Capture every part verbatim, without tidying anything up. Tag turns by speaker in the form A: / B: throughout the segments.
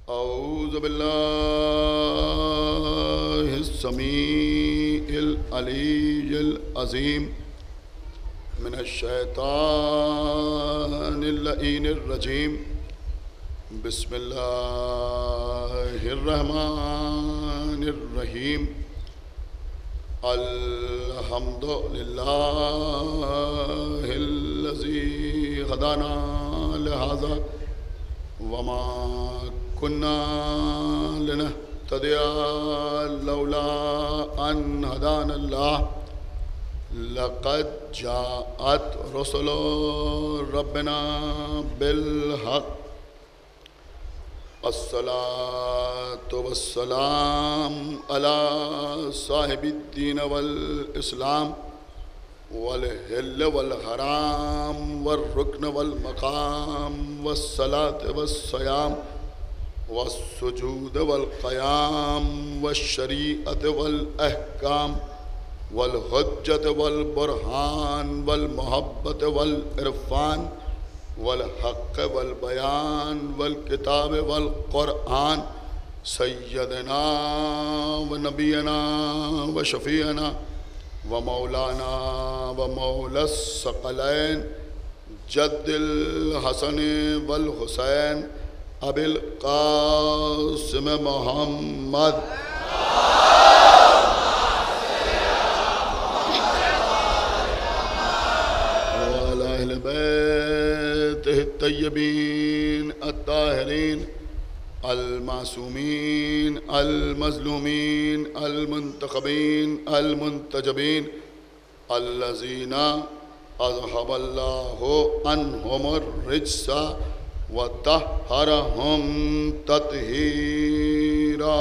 A: औज़ु बिल्लाहिस समीइल अलीय्यिल अज़ीम मिनश शैतानिर लईनिर रजीम। बिस्मिल्लाहिर रहमानिर रहीम। अल्हम्दुलिल्लाहिल्लज़ी हदाना लिहाज़ा वमा कुन्ना लिनहतदिया लौला अन हदानल्लाह लक़द जाअत रुसुलु रब्बिना बिल हक़। अस्सलातु वस्सलाम अला साहिबिद्दीन वल इस्लाम वल हिल्ल वल हराम वल रुक्न वल मकाम वस्सलात वस्सयाम वस्सुजूद वल क़याम वश्शरीअत वल अहकाम वल हुज्जत वल बुरहान वल मोहब्बत वल इरफान वल हक़ वल बयान वल किताब वल क़ुरआन सय्यदना व नबीना व शफ़ीअना व मौलाना व मौलस सकलैन जद्दिल हसन वल हुसैन अबिल क़ासिम मोहम्मद तय्यबीन अत्ताहिरीन अल-मासूमीन अल-मज़लूमीन अल-मुंतख़बीन अल-मुंतजबीन अल्लज़ीना अज़हबल्लाहु अन्हुमुर रिज्सा व तह्हरहुम तत्हीरा।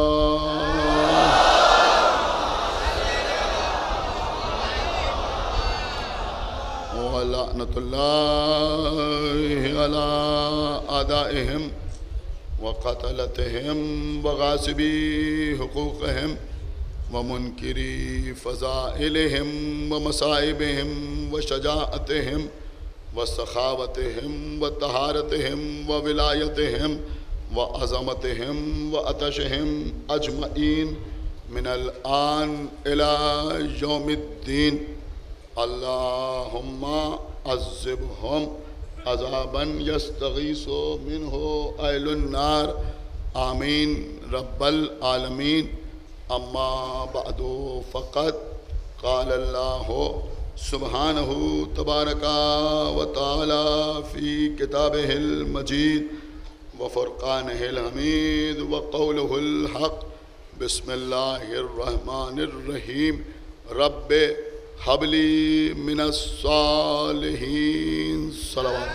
A: लअनतुल्लाहि अला आदाइहिम व क़तलतिहिम व गासिबी हुक़ूक़िहिम व मुनकिरी फ़ज़ाइलिहिम व मसाइबिहिम व शजाअतिहिम व सखावतिहिम व तहारतिहिम व विलायतिहिम व अज़मतिहिम व अतशिहिम अजमईन मिनल आन इला यौमिद्दीन। अल्लाहुम्मा अज़्ज़िबहुम अज़ाबन यस्तगीसु मिन्हु अहलुन नार आमीन रब्बल आलमीन। अम्मा बअदु फ़क़द क़ालल्लाहु सुब्हानहु तबारका व तआला फ़ी किताबिहिल मजीद व फ़ुरक़ानिहिल हमीद व क़ौलुहुल हक़। बिस्मिल्लाहिर रहमानिर रहीम। रब्बे हबली मिनस सालिहीन। सलावत।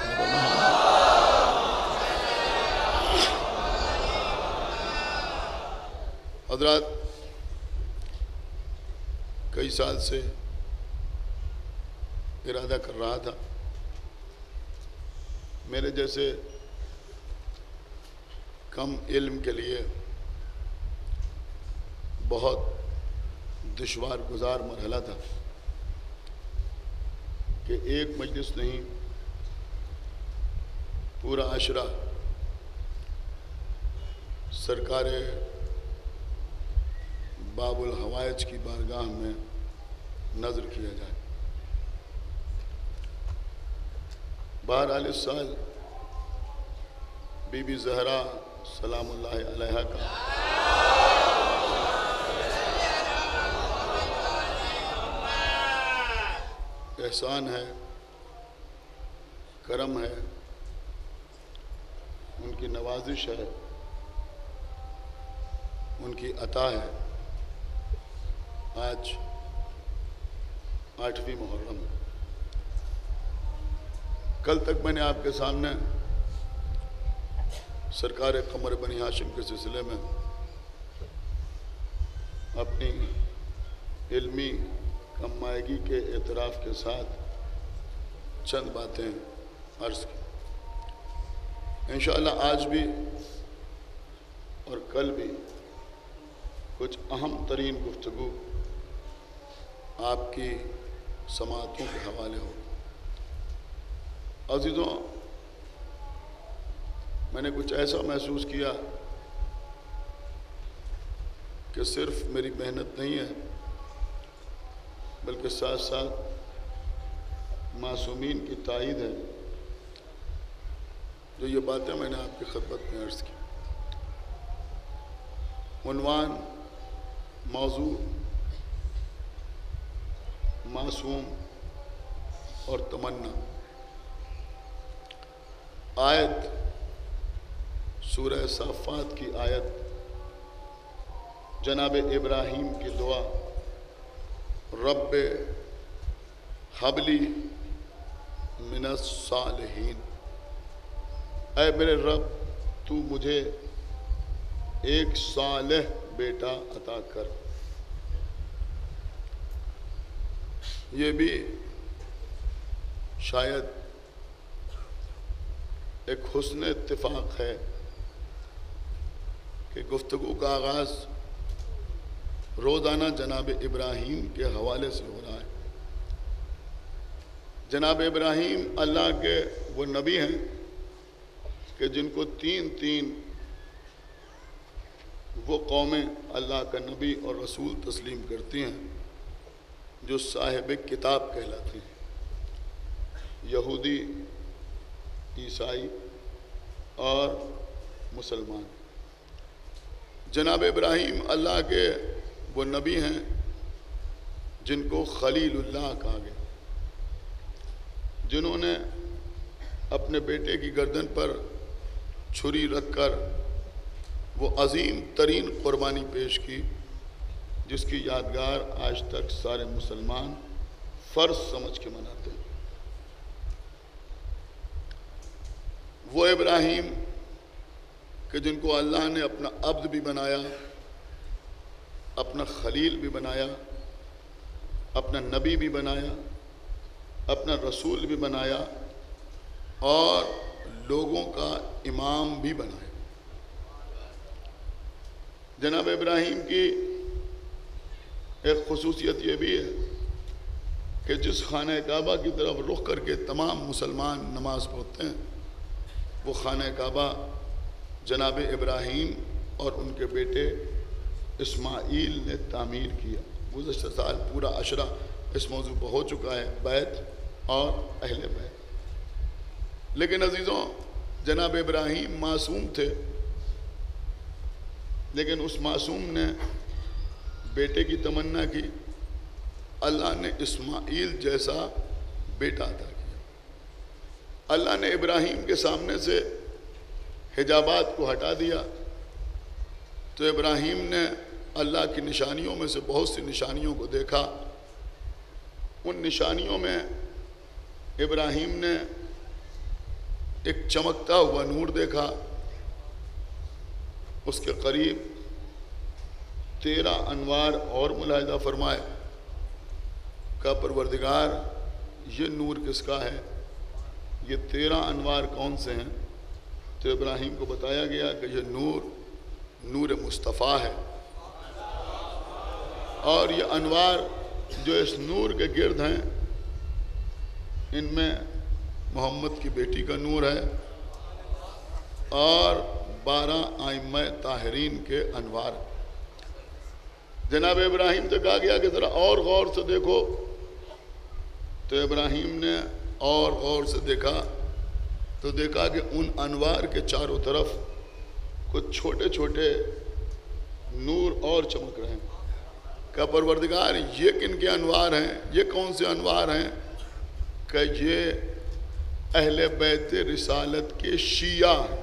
A: हज़रात, कई साल से इरादा कर रहा था मेरे जैसे कम इल्म के लिए बहुत दुश्वार गुजार मरहला था कि एक मजलिस नहीं, पूरा अशरा सरकार बाबुल हवाइज की बारगाह में नज़र किया जाए। बहरहाल इस साल बीबी ज़हरा सलामुल्लाहि अलैहा का एहसान है, करम है, उनकी नवाजिश है, उनकी अता है। आज आठवीं मुहर्रम है। कल तक मैंने आपके सामने सरकार कमर बनी हाशिम के सिलसिले में अपनी इल्मी कमायगी के एतराफ़ के साथ चंद बातें अर्ज़ की। इंशाअल्लाह आज भी और कल भी कुछ अहम तरीन गुफ्तगू आपकी समातों के हवाले हो। अज़ीज़ों, मैंने कुछ ऐसा महसूस किया कि सिर्फ मेरी मेहनत नहीं है बल्कि साथ साथ मासूमीन की तायीद है। जो ये बातें मैंने आपकी खिदमत में अर्ज़ की। उन्वान मौजू मासूम और तमन्ना। आयत सूरह साफ़ात की आयत जनाब इब्राहीम की दुआ, रब्बे हबली मिनस सालिहीन, ऐ मेरे रब तू मुझे एक सालेह बेटा अता कर। ये भी शायद एक हुस्न इत्तिफाक है कि गुफ्तगू का आगाज़ रोज़ाना जनाब इब्राहीम के हवाले से हो रहा है। जनाब इब्राहीम अल्लाह के वो नबी हैं कि जिनको तीन तीन वो कौमें अल्लाह का नबी और रसूल तस्लीम करती हैं जो साहिब किताब कहलाती हैं, यहूदी, ईसाई और मुसलमान। जनाब इब्राहीम अल्लाह के वो नबी हैं जिनको खलीलुल्लाह कहा गया, जिन्होंने अपने बेटे की गर्दन पर छुरी रखकर वो अजीम तरीन कुर्बानी पेश की जिसकी यादगार आज तक सारे मुसलमान फ़र्ज समझ के मनाते हैं। वो इब्राहीम कि जिनको अल्लाह ने अपना अब्द भी बनाया, अपना खलील भी बनाया, अपना नबी भी बनाया, अपना रसूल भी बनाया और लोगों का इमाम भी बनाया। जनाब इब्राहीम की एक खुसूसियत ये भी है कि जिस खाने काबा की तरफ रुख करके तमाम मुसलमान नमाज पढ़ते हैं वो खाने काबा जनाब इब्राहीम और उनके बेटे इस्माईल ने तामीर किया। गुज़श्ता साल पूरा अशरा इस मौजू पर हो चुका है, बैत और अहले बैत। लेकिन अजीज़ों, जनाब इब्राहीम मासूम थे, लेकिन उस मासूम ने बेटे की तमन्ना की, अल्लाह ने इस्माईल जैसा बेटा अता किया। अल्लाह ने इब्राहीम के सामने से हिजाबात को हटा दिया तो इब्राहीम ने अल्लाह की निशानियों में से बहुत सी निशानियों को देखा। उन निशानियों में इब्राहीम ने एक चमकता हुआ नूर देखा। उसके करीब तेरह अनवार और मुलाहिजा फरमाए का परवरदिगार ये नूर किसका है, ये तेरह अनवार कौन से हैं। तो इब्राहीम को बताया गया कि ये नूर नूर मुस्तफ़ा है और ये अनवार जो इस नूर के गिर्द हैं इनमें मोहम्मद की बेटी का नूर है और बारह आइम्मा ताहिरीन के अनवार। जनाब इब्राहीम से कहा गया कि ज़रा और गौर से देखो, तो इब्राहीम ने और गौर से देखा तो देखा कि उन अनवार के चारों तरफ कुछ छोटे छोटे नूर और चमक रहे हैं। क्या परवरदिगार ये किन के अनवार हैं, ये कौन से अनवार हैं? कि ये अहले बैत रिसालत के शिया हैं।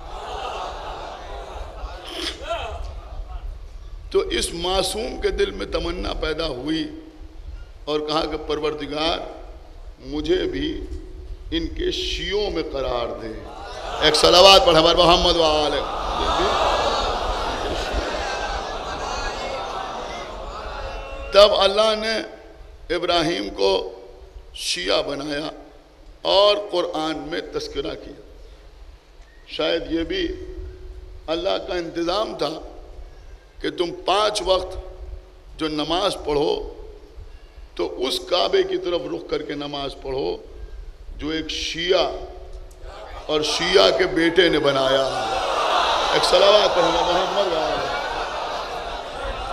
A: तो इस मासूम के दिल में तमन्ना पैदा हुई और कहा कि परवरदिगार मुझे भी इनके शियों में करार दे। एक सलावत पढ़ हमारे मोहम्मद वाले। तब अल्लाह ने इब्राहीम को शिया बनाया और कुरान में तस्करा किया। शायद ये भी अल्लाह का इंतज़ाम था कि तुम पांच वक्त जो नमाज पढ़ो तो उस काबे की तरफ रुख करके नमाज पढ़ो जो एक शिया और शिया के बेटे ने बनाया। एक सलावत पढ़ना मोहम्मद वाले।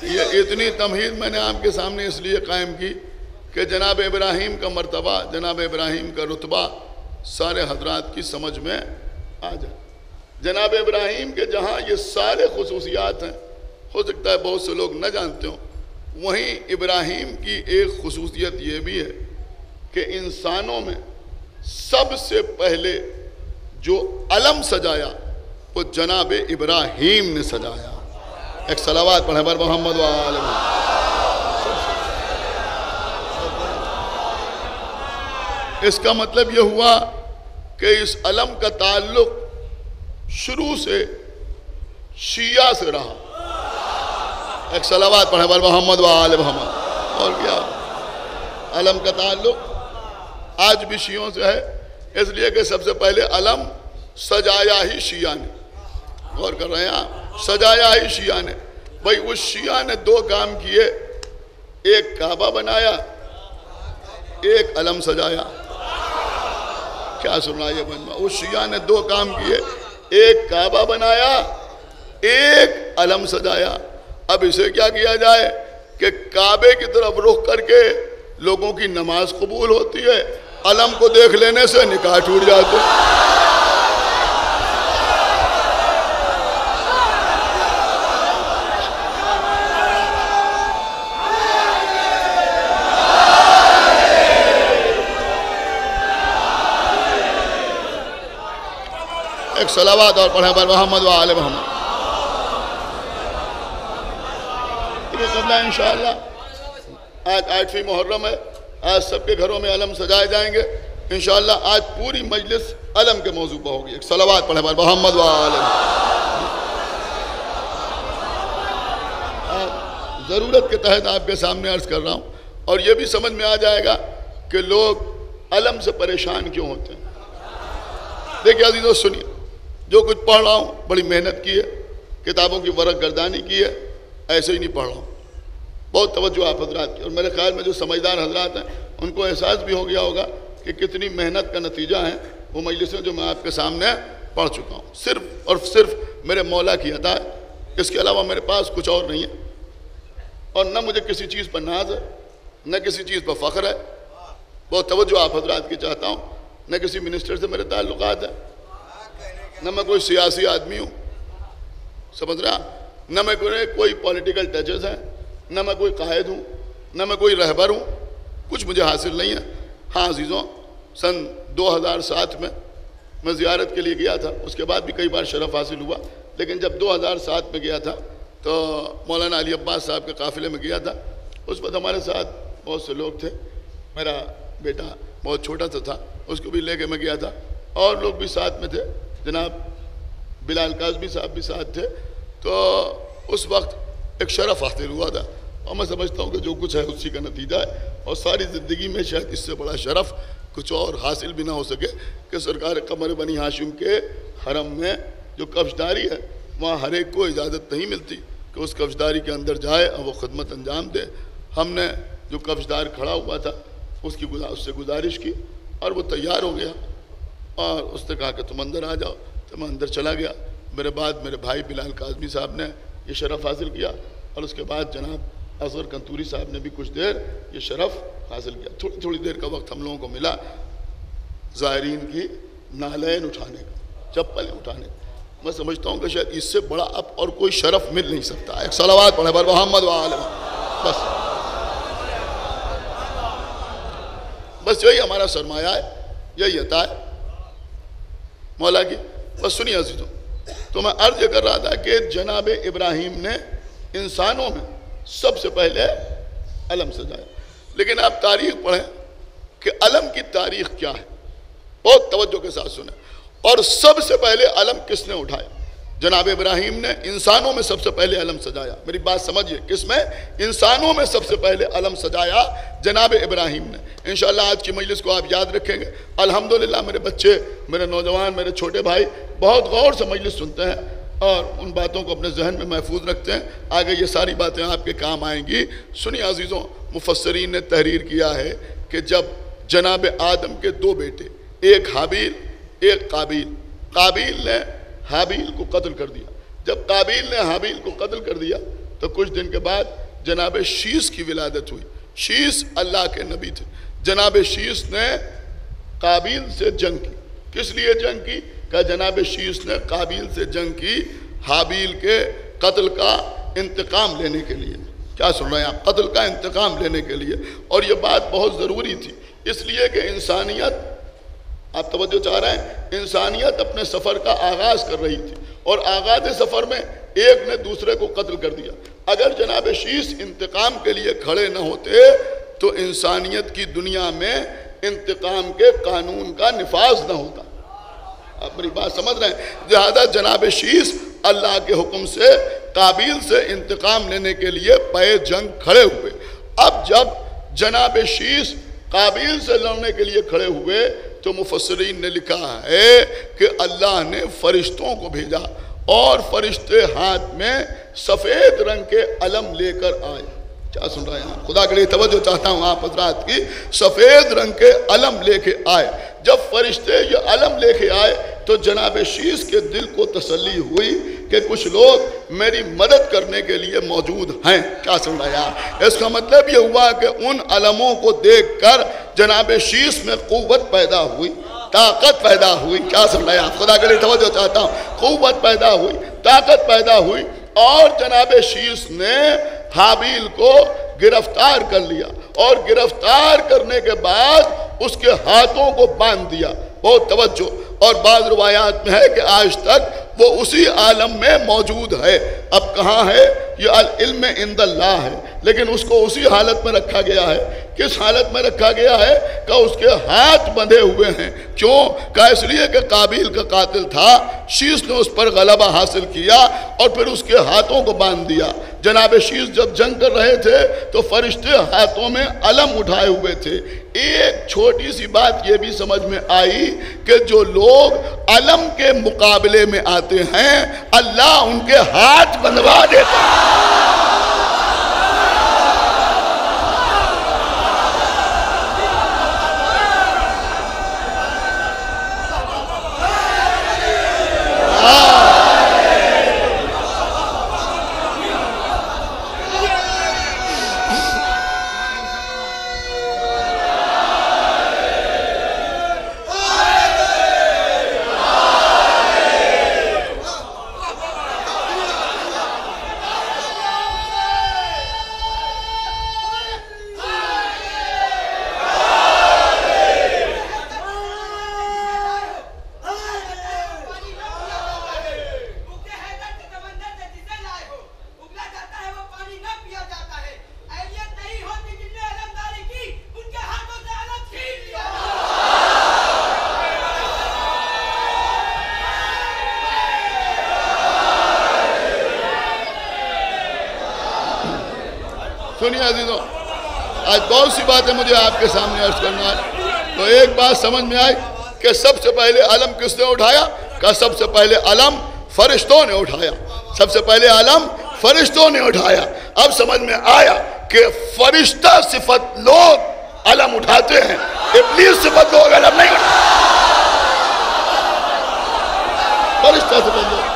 A: ये इतनी तमहीद मैंने आपके सामने इसलिए कायम की कि जनाब इब्राहीम का मर्तबा, जनाब इब्राहीम का रुतबा सारे हजरात की समझ में आ जाए। जनाब इब्राहीम के जहाँ ये सारे खुसूसियात हैं, हो सकता है बहुत से लोग न जानते हों, वहीं इब्राहीम की एक खुसूसियत ये भी है कि इंसानों में सबसे पहले जो अलम सजाया वो जनाब इब्राहीम ने सजाया। एक सलावात पढ़े बर मोहम्मद वाले। इसका मतलब यह हुआ कि इस अलम का ताल्लुक शुरू से शिया से रहा। एक सलावात पढ़े बर मोहम्मद वाले मोहम्मद। और क्या अलम का ताल्लुक आज भी शियों से है, इसलिए कि सबसे पहले अलम सजाया ही शिया ने। गौर कर रहे हैं आप, सजाया ही शिया ने। भाई उस शिया ने दो काम किए, एक काबा बनाया, एक अलम सजाया। क्या सुना ये बनवा? उस शिया ने दो काम किए, एक काबा बनाया, एक अलम सजाया। अब इसे क्या किया जाए कि काबे की तरफ रुख करके लोगों की नमाज कबूल होती है, अलम को देख लेने से निकाह टूट जाते। एक सलावात और पढ़े पर मोहम्मद व आले मोहम्मद। इंशाअल्लाह आज आठवीं मुहर्रम है, आज सबके घरों में अलम सजाए जाएंगे इंशाअल्लाह। आज पूरी मजलिस अलम के मौजू पर होगी। एक सलावात पढ़े पर मोहम्मद व आले। ज़रूरत के तहत आपके सामने अर्ज कर रहा हूँ, और ये भी समझ में आ जाएगा कि लोग अलम से परेशान क्यों होते हैं। देखिए अजीज़ों, सुनिए, जो कुछ पढ़ रहा हूँ बड़ी मेहनत की है, किताबों की वरक गर्दानी की है, ऐसे ही नहीं पढ़ रहा हूँ। बहुत तवज्जो आप हजरात की, और मेरे ख्याल में जो समझदार हजरात हैं उनको एहसास भी हो गया होगा कि कितनी मेहनत का नतीजा है वो मजलिसें जो मैं आपके सामने पढ़ चुका हूँ। सिर्फ और सिर्फ मेरे मौला की अता है, इसके अलावा मेरे पास कुछ और नहीं है। और न मुझे किसी चीज़ पर नाज है, न किसी चीज़ पर फ़ख्र है। बहुत तवज्जो आप हजरात की चाहता हूँ। न किसी मिनिस्टर से मेरे ताल्लुकात है, न मैं कोई सियासी आदमी हूँ, समझ रहा, न मैं कोई कोई पॉलिटिकल टचेस हैं, न मैं कोई कायद हूँ, न मैं कोई रहबर हूँ। कुछ मुझे हासिल नहीं है। हाँ अजीज़ों, सन दो हज़ार सात में मैं ज़ियारत के लिए गया था, उसके बाद भी कई बार शरफ़ हासिल हुआ, लेकिन जब दो हज़ार सात में गया था तो मौलाना अली अब्बास साहब के काफ़िले में गया था। उस वक्त हमारे साथ बहुत से लोग थे, मेरा बेटा बहुत छोटा सा था, उसको भी लेके मैं गया था, और लोग भी साथ में थे, जनाब बिलाल काज़मी साहब भी साथ थे। तो उस वक्त एक शरफ़ हासिल हुआ था, और मैं समझता हूँ कि जो कुछ है उसी का नतीजा है। और सारी ज़िंदगी में शायद इससे बड़ा शरफ़ कुछ और हासिल भी ना हो सके कि सरकार कमर बनी हाशिम के हरम में जो कब्ज़दारी है, वहाँ हर एक को इजाज़त नहीं मिलती कि उस कब्ज़दारी के अंदर जाए और वो खिदमत अंजाम दे। हमने जो कब्ज़दार खड़ा हुआ था उसकी गुजा उससे गुजारिश की, और वो तैयार हो गया, और उसने कहा कि तुम अंदर आ जाओ। तो मैं अंदर चला गया। मेरे बाद मेरे भाई बिलाल काज़मी साहब ने ये शरफ़ हासिल किया, और उसके बाद जनाब असगर कंतूरी साहब ने भी कुछ देर ये शरफ़ हासिल किया। थोड़ी थोड़ी देर का वक्त हम लोगों को मिला ज़ायरीन की नालैन उठाने का, चप्पलें उठाने का। मैं समझता हूँ कि शायद इससे बड़ा अब और कोई शरफ़ मिल नहीं सकता। एक सलावात पढ़े बर मोहम्मद व आले। बस बस यही हमारा सरमाया है, यही अता है मौला की। बस सुनिए अजीज़ों, तो मैं अर्ज़ कर रहा था कि जनाब इब्राहीम ने इंसानों में सबसे पहले अलम सजाया। लेकिन आप तारीख़ पढ़ें कि अलम की तारीख़ क्या है, बहुत तवज्जो के साथ सुने। और सबसे पहले अलम किसने उठाया? जनाब इब्राहीम ने इंसानों में सबसे पहले अलम सजाया। मेरी बात समझिए, किसमें? इंसानों में सबसे पहले अलम सजाया जनाब इब्राहीम ने। इंशाअल्लाह आज की मजलिस को आप याद रखेंगे। अल्हम्दुलिल्लाह मेरे बच्चे, मेरे नौजवान, मेरे छोटे भाई बहुत गौर से मजलिस सुनते हैं और उन बातों को अपने जहन में महफूज रखते हैं। आगे ये सारी बातें आपके काम आएंगी। सुनिए अजीज़ों, मुफस्सरीन ने तहरीर किया है कि जब जनाब आदम के दो बेटे, एक हाबील एक काबिल, काबिल ने हाबील को कत्ल कर दिया। जब काबिल ने हाबील को कत्ल कर दिया तो कुछ दिन के बाद जनाब शीस की विलादत हुई। शीस अल्लाह के नबी थे। जनाब शीस ने काबिल से जंग की। किस लिए जंग की? का जनाब शीस ने काबिल से जंग की हाबिल के कत्ल का इंतकाम लेने के लिए। क्या सुन रहे हैं आप? कत्ल का इंतकाम लेने के लिए। और ये बात बहुत ज़रूरी थी, इसलिए कि इंसानियत, आप तवज्जो चाह रहे हैं, इंसानियत अपने सफ़र का आगाज़ कर रही थी और आगाज़ सफ़र में एक ने दूसरे को कत्ल कर दिया। अगर जनाब शीस इंतकाम के लिए खड़े न होते तो इंसानियत की दुनिया में इंतकाम के कानून का निफाज न होता। आप मेरी बात समझ रहे हैं? लिहाजा जनाब शीस अल्लाह के हुक्म से काबिल से इंतकाम लेने के लिए पे जंग खड़े हुए। अब जब जनाब शीस काबिल से लड़ने के लिए खड़े हुए तो मुफस्सिरीन ने लिखा है कि अल्लाह ने फरिश्तों को भेजा और फरिश्ते हाथ में सफ़ेद रंग के अलम लेकर आए। क्या सुन रहे हैं? खुदा के लिए तवज्जो चाहता हूँ आप हजरात की। सफ़ेद रंग के अलम लेके आए। जब फरिश्ते ये अलम लेके आए तो जनाब शीस के दिल को तसल्ली हुई कि कुछ लोग मेरी मदद करने के लिए मौजूद हैं। क्या सुन रहे हैं आप? इसका मतलब ये हुआ कि उन अलमों को देखकर जनाब शीस में क़ुव्वत पैदा हुई, ताकत पैदा हुई। क्या सुन रहे हैं आप? खुदा के लिए तवज्जो चाहता हूँ। क़ुव्वत पैदा हुई, ताकत पैदा हुई और जनाब शीस ने हाबिल को गिरफ्तार कर लिया और गिरफ्तार करने के बाद उसके हाथों को बांध दिया। बहुत तवज्जो। और बाद रिवायात में है कि आज तक वो उसी आलम में मौजूद है। अब कहाँ है? ये अल इल्म इंदल्लाह है, लेकिन उसको उसी हालत में रखा गया है। किस हालत में रखा गया है? का उसके हाथ बंधे हुए हैं। क्यों? का इसलिए कि काबिल का कातिल था, शीस ने उस पर गलबा हासिल किया और फिर उसके हाथों को बांध दिया। जनाब शीस जब जंग कर रहे थे तो फरिश्ते हाथों में अलम उठाए हुए थे। एक छोटी सी बात ये भी समझ में आई कि जो लोग अलम के मुकाबले में आते हैं अल्लाह उनके हाथ बंधवा देता है। सुनिए अजीजों, आज बहुत सी बातें मुझे आपके सामने अर्ज करना है। तो एक बात समझ में आई कि सबसे पहले अलम किसने उठाया? का सबसे पहले अलम फरिश्तों ने उठाया। सबसे पहले अलम फरिश्तों ने उठाया। अब समझ में आया कि फरिश्ता सिफत लोग अलम उठाते हैं, इब्लीस सिफत लोग अलम नहीं उठाते। फरिश्ता सिफत लोग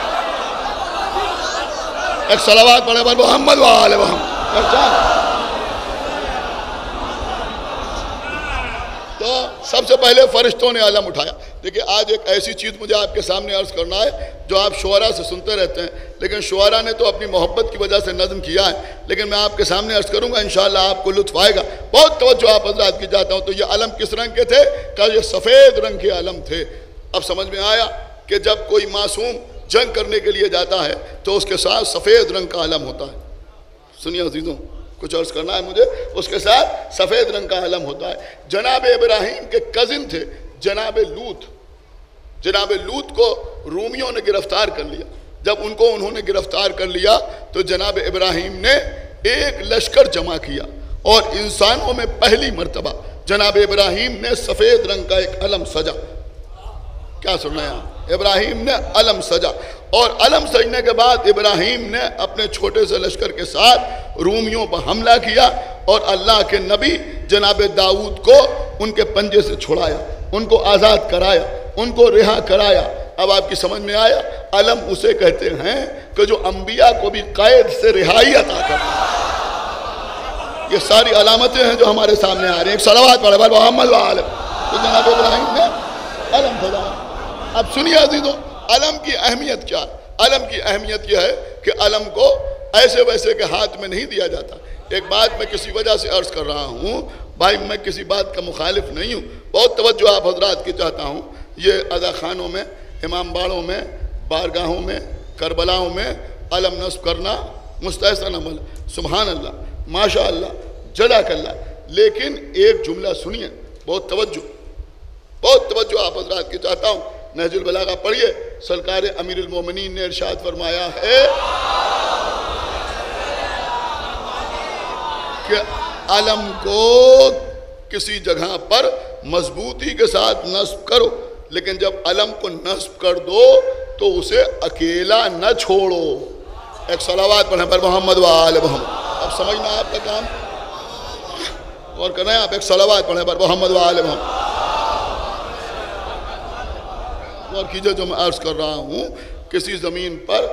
A: एक सलावत पढ़े पर मोहम्मद व आले मोहम्मद। तो सबसे पहले फरिश्तों ने अलम उठाया। देखिए, आज एक ऐसी चीज़ मुझे आपके सामने अर्ज करना है जो आप शुअरा से सुनते रहते हैं, लेकिन शुअरा ने तो अपनी मोहब्बत की वजह से नज़म किया है, लेकिन मैं आपके सामने अर्ज करूंगा, इंशाअल्लाह आपको लुत्फ आएगा। बहुत तवज्जो आप हज़रात की जाता हूँ। तो ये अलम किस रंग के थे? का ये सफ़ेद रंग के अलम थे। अब समझ में आया कि जब कोई मासूम जंग करने के लिए जाता है तो उसके साथ सफ़ेद रंग का अलम होता है। सुनिए अजीज़ों, कुछ अर्ज करना है मुझे। उसके साथ सफ़ेद रंग का अलम होता है। जनाब इब्राहिम के कज़िन थे जनाब लूत। जनाब लूत को रूमियों ने गिरफ्तार कर लिया। जब उनको उन्होंने गिरफ्तार कर लिया तो जनाब इब्राहिम ने एक लश्कर जमा किया और इंसानों में पहली मर्तबा जनाब इब्राहिम ने सफ़ेद रंग का एक अलम सजा। क्या सुन रहे हैं? इब्राहिम ने अलम सजा और अलम सजने के बाद इब्राहिम ने अपने छोटे से लश्कर के साथ रूमियों पर हमला किया और अल्लाह के नबी जनाब दाऊद को उनके पंजे से छुड़ाया, उनको आज़ाद कराया, उनको रिहा कराया। अब आपकी समझ में आया, अलम उसे कहते हैं कि जो अंबिया को भी कैद से रिहाई अता करता है। ये सारी अलामतें हैं जो हमारे सामने आ रही हैं। एक सलावत पढ़े मोहम्मद व आले, तो जनाब इब्राहिम ने अलम फरमाया। अब सुनिए अजीजों, अलम की अहमियत क्या है? अलम की अहमियत यह है कि अलम को ऐसे वैसे के हाथ में नहीं दिया जाता। एक बात मैं किसी वजह से अर्ज कर रहा हूँ भाई, मैं किसी बात का मुखालिफ नहीं हूँ, बहुत तवज्जो आप हजरात की चाहता हूँ। ये अदा खानों में, इमाम बाड़ों में, बारगाहों में, करबलाओं में अलम नस्ब करना मुस्तहसन अमल, सुभान अल्लाह, माशा अल्लाह, जज़ाकल्लाह। लेकिन एक जुमला सुनिए, बहुत तवज्जो, बहुत तवज्जो आप हजरात की चाहता हूँ। नहजुल बलागा पढ़िए, सरकार अमीरुल मोमिनीन ने इरशाद फरमाया है कि अलम को किसी जगह पर मजबूती के साथ नस्ब करो, लेकिन जब अलम को नस्ब कर दो तो उसे अकेला न छोड़ो। एक सलावत पढ़े पर मोहम्मद व आले मोहम्मद। अब समझना आपका काम और करना है, आप एक सलावत पढ़े पर मोहम्मद व आले मोहम्मद और कीजिए। जो मैं अर्ज कर रहा हूँ, किसी ज़मीन पर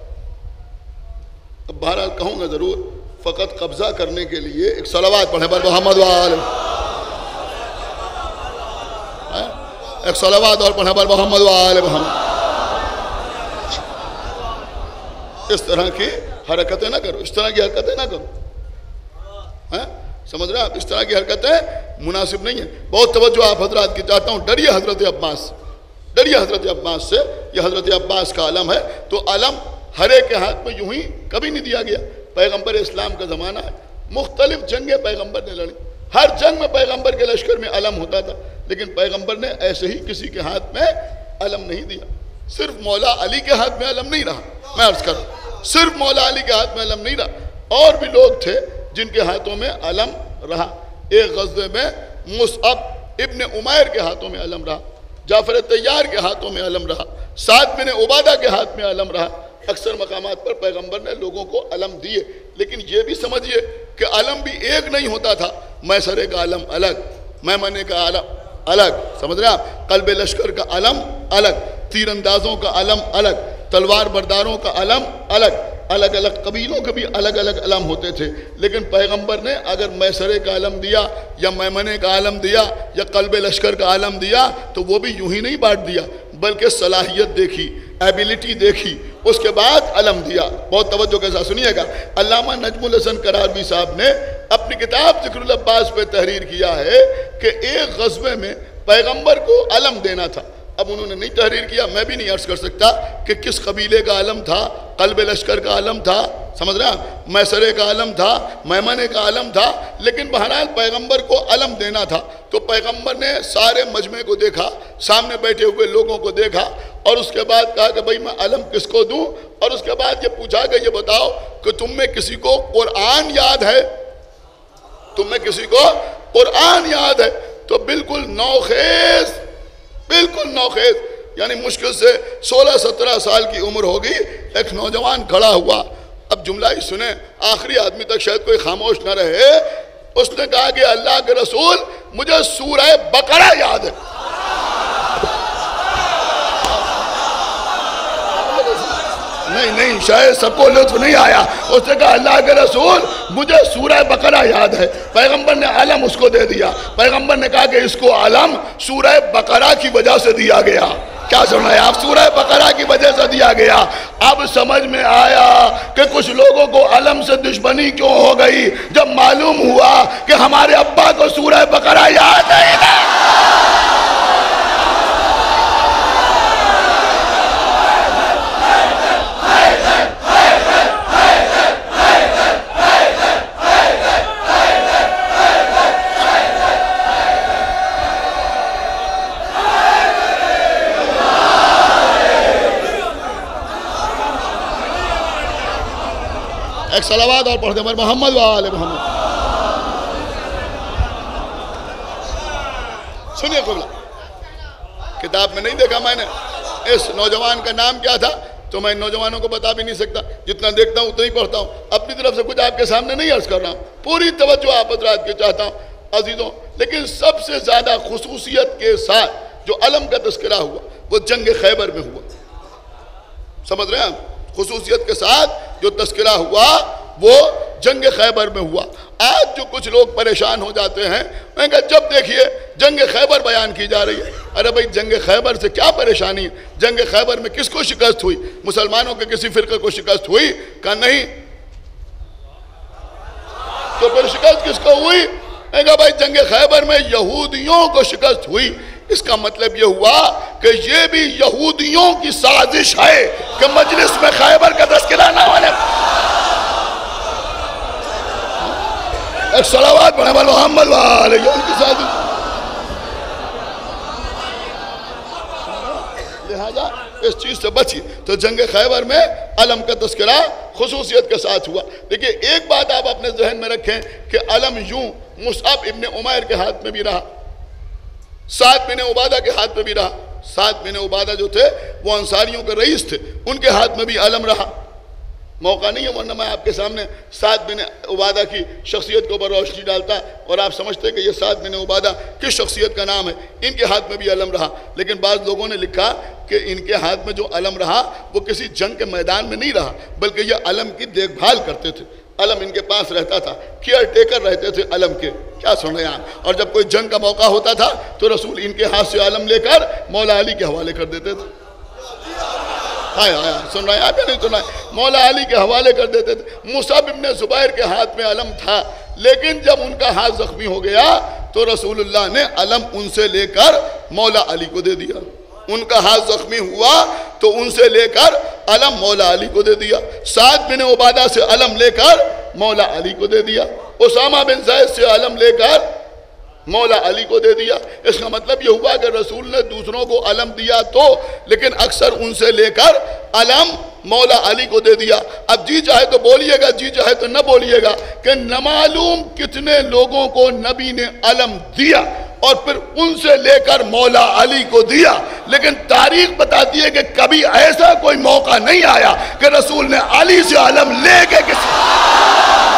A: बहरहाल कहूँगा ज़रूर, फ़कत कब्ज़ा करने के लिए एक सलावत पढ़े पर मोहम्मद व आले, एक सलावत और पढ़े पर मोहम्मद व आले मोहम्मद। इस तरह की हरकतें ना करो, इस तरह की हरकतें ना करो, हैं? समझ रहे हैं आप? इस तरह की हरकतें मुनासिब नहीं है। बहुत तवज्जो आप हजरात की चाहता हूँ। डरिए हजरत अब्बास, डरिए हजरत अब्बास से। यह हजरत अब्बास का अलम है। तो अलम हर एक के हाथ में यूं ही कभी नहीं दिया गया। पैगंबर इस्लाम का ज़माना है, मुख्तलिफ जंगें पैगंबर ने लड़ी, हर जंग में पैगंबर के लश्कर में अलम होता था, लेकिन पैगंबर ने ऐसे ही किसी के हाथ में अलम नहीं दिया। सिर्फ मौला अली के हाथ में अलम नहीं रहा, मैं अर्ज कर, सिर्फ मौला अली के हाथ में अलम नहीं रहा, और भी लोग थे जिनके हाथों में अलम रहा। एक गज़वे में मुसअब इब्न उमैर के हाथों में अलम रहा, जाफर तैयार के हाथों में अलम रहा, साद बिन उबादा के हाथ में अलम रहा। अक्सर मकामात पर पैगंबर ने लोगों को अलम दिए, लेकिन ये भी समझिए कि अलम भी एक नहीं होता था। मैसरे का अलम अलग, मैमने का अलम अलग, समझ रहे हैं आप? कल्बे लश्कर का अलम अलग, तीरंदाजों का अलम अलग, तलवार बरदारों का अलम अलग, अलग अलग कबीलों के भी अलग अलग अलम होते थे। लेकिन पैगंबर ने अगर मैसरे का अलम दिया या मैमने का अलम दिया या कल्बे लश्कर का अलम दिया तो वो भी यूं ही नहीं बांट दिया, बल्कि सलाहियत देखी, एबिलिटी देखी, उसके बाद अलम दिया। बहुत तवज्जो के साथ सुनिएगा। अल्लामा नजमुल हसन करारवी साहब ने अपनी किताब ज़िक्रुल अब्बास पे तहरीर किया है कि एक ग़ज़वे में पैगंबर को अलम देना था। अब उन्होंने नहीं तहरीर किया, मैं भी नहीं अर्ज कर सकता कि किस कबीले का अलम था, कल्बे लश्कर का अलम था, समझ रहे हैं, मैसरे का अलम था, मैमने का अलम था, लेकिन बहरहाल पैगंबर को अलम देना था। तो पैगंबर ने सारे मजमे को देखा, सामने बैठे हुए लोगों को देखा, और उसके बाद कहा कि भाई मैं अलम किसको दूं, और उसके बाद ये पूछा कि ये बताओ कि तुम में किसी को कुरान याद है, तुम में किसी को कुरान याद है? तो बिल्कुल नौखेज, बिल्कुल नौखेज, यानी मुश्किल से सोलह सत्रह साल की उम्र होगी, एक नौजवान खड़ा हुआ। अब जुमला ही सुने, आखिरी आदमी तक शायद कोई खामोश न रहे। उसने कहा कि अल्लाह के रसूल, मुझे सूरह बकरा याद है। नहीं नहीं, शायद सबको लुत्फ नहीं आया। उसने कहा अल्लाह के रसूल, मुझे सूरह बकरा याद है। पैगंबर ने अलम उसको दे दिया। पैगंबर ने कहा कि इसको अलम सूरह बकरा की वजह से दिया गया। क्या सुना है आप? सूरह बकरा की वजह से दिया गया। अब समझ में आया कि कुछ लोगों को अलम से दुश्मनी क्यों हो गई, जब मालूम हुआ कि हमारे अब्बा को सूरह बकरा याद है। एक सलावत और पढ़ते हैं मोहम्मद व आले मोहम्मद। सुनिए कुबला, किताब में नहीं देखा मैंने इस नौजवान का नाम क्या था, तो मैं नौजवानों को बता भी नहीं सकता, जितना देखता हूँ उतना ही पढ़ता हूँ। अपनी तरफ से कुछ आपके सामने नहीं अर्ज कर रहा हूँ, पूरी तवज्जो आप हज़रात की चाहता हूँ अजीजों। लेकिन सबसे ज़्यादा खुसूसियत के साथ जो अलम का तस्करा हुआ वो जंग खैबर में हुआ। समझ रहे हैं आप? खुसूसियत के साथ जो तस्करा हुआ वो जंग खैबर में हुआ। आज जो कुछ लोग परेशान हो जाते हैं, मैं कहा जब देखिए जंग खैबर बयान की जा रही है, अरे भाई जंग खैबर से क्या परेशानी है? जंग खैबर में किसको शिकस्त हुई? मुसलमानों के किसी फिरके को शिकस्त हुई? कहा नहीं। तो फिर शिकस्त किसको हुई? मैं कहा भाई जंग खैबर में यहूदियों को शिकस्त हुई। इसका मतलब यह हुआ कि ये भी यहूदियों की साजिश है कि मजलिस में खैबर का तस्करा ना होने। एक सलावत पढ़े मोहम्मद वाले उनकी साजिश। लिहाजा इस चीज से बची। तो जंग खैबर में अलम का तस्करा खुसूसियत के साथ हुआ। देखिए एक बात आप अपने जहन में रखें कि अलम यूं मुसअब इब्ने उमैर के हाथ में भी रहा, साद बिन उबादा के हाथ में भी रहा। साद बिन उबादा जो थे वो अंसारियों के रईस थे, उनके हाथ में भी अलम रहा। मौका नहीं है वरना मैं आपके सामने साद बिन उबादा की शख्सियत के ऊपर रोशनी डालता और आप समझते कि ये साद बिन उबादा किस शख्सियत का नाम है। इनके हाथ में भी अलम रहा, लेकिन बाज़ लोगों ने लिखा कि इनके हाथ में जो अलम रहा वो किसी जंग के मैदान में नहीं रहा, बल्कि ये अलम की देखभाल करते थे। अलम इनके पास रहता था, केयर टेकर रहते थे अलम के। क्या सुन रहे हैं आप? और जब कोई जंग का मौका होता था तो रसूल इनके हाथ से अलम लेकर मौला अली के हवाले कर देते थे। आया आया सुन रहे हैं आप या नहीं सुन रहे? मौला अली के हवाले कर देते थे। मुसअब इब्ने जुबैर के हाथ में अलम था, लेकिन जब उनका हाथ जख्मी हो गया तो रसूलुल्लाह ने अलम उनसे लेकर मौला अली को दे दिया। उनका हाथ जख्मी हुआ तो उनसे लेकर अलम मौला अली को दे दिया। साद बिन उबादा से अलम लेकर मौला अली को दे दिया। उसामा बिन ज़ैद से अलम लेकर मौला अली को दे दिया। इसका मतलब यह हुआ कि रसूल ने दूसरों को अलम दिया तो, लेकिन अक्सर उनसे लेकर अलम मौला अली को दे दिया। अब जी चाहे तो बोलिएगा, जी चाहे तो न बोलिएगा कि न मालूम कितने लोगों को नबी ने अलम दिया और फिर उनसे लेकर मौला अली को दिया, लेकिन तारीख बताती है कि कभी ऐसा कोई मौका नहीं आया कि रसूल ने अली से अलम लेके किसी।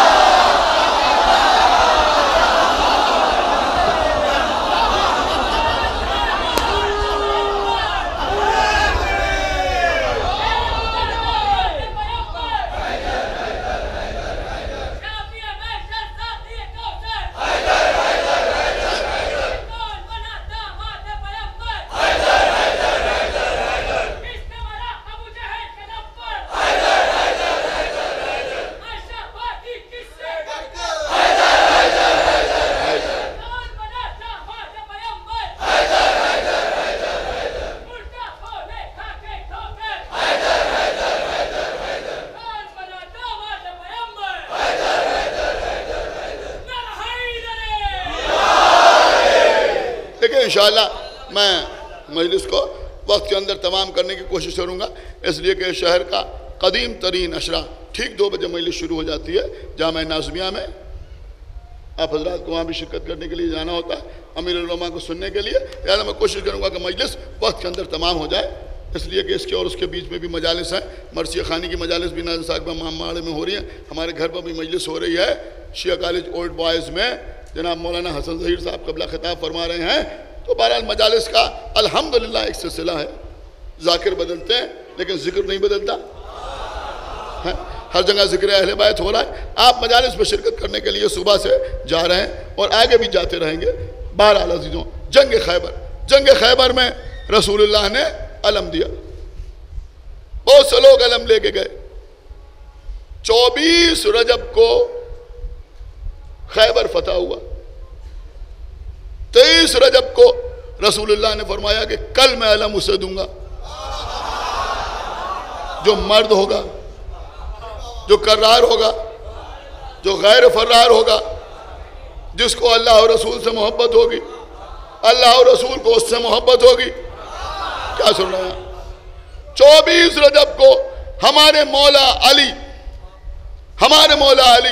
A: इंशाअल्लाह मैं मजलिस को वक्त के अंदर तमाम करने की कोशिश करूँगा, इसलिए कि शहर का कदीम तरीन अशरा ठीक दो बजे मजलिस शुरू हो जाती है जामा नाज़मिया में। आप हजरात को वहाँ भी शिरकत करने के लिए जाना होता है, अमीर उलमा को सुनने के लिए। यार मैं कोशिश करूँगा कि मजलिस वक्त के अंदर तमाम हो जाए, इसलिए कि इसके और उसके बीच में भी मजालिस हैं। मरसिया खानी की मजालिस भी नाज़र साहब मामाड़े में हो रही हैं, हमारे घर पर भी मजलिस हो रही है शिया कॉलेज ओल्ड बॉयज़ में। जनाब मौलाना हसन ज़हीर साहब कबला खिताब फरमा रहे हैं। तो बहरहाल मजालिस का अल्हम्दुलिल्लाह एक सिलसिला है। जाकिर बदलते हैं लेकिन जिक्र नहीं बदलता है। हर जगह जिक्र अहले बैत हो रहा है। आप मजालिस में शिरकत करने के लिए सुबह से जा रहे हैं और आगे भी जाते रहेंगे। बहरहाल अज़ीज़ों, जंग खैबर जंग खैबर में रसूलुल्लाह ने अलम दिया। बहुत से लोग अलम लेके गए। चौबीस रजब को खैबर फतह हुआ। तेईस रजब को रसूलुल्लाह ने फरमाया कि कल मैं अलम उसे दूंगा जो मर्द होगा, जो कर्रार होगा, जो गैर फर्रार होगा, जिसको अल्लाह और रसूल से मोहब्बत होगी, अल्लाह और रसूल को उससे मोहब्बत होगी। क्या सुन रहे हैं? चौबीस रजब को हमारे मौला अली हमारे मौला अली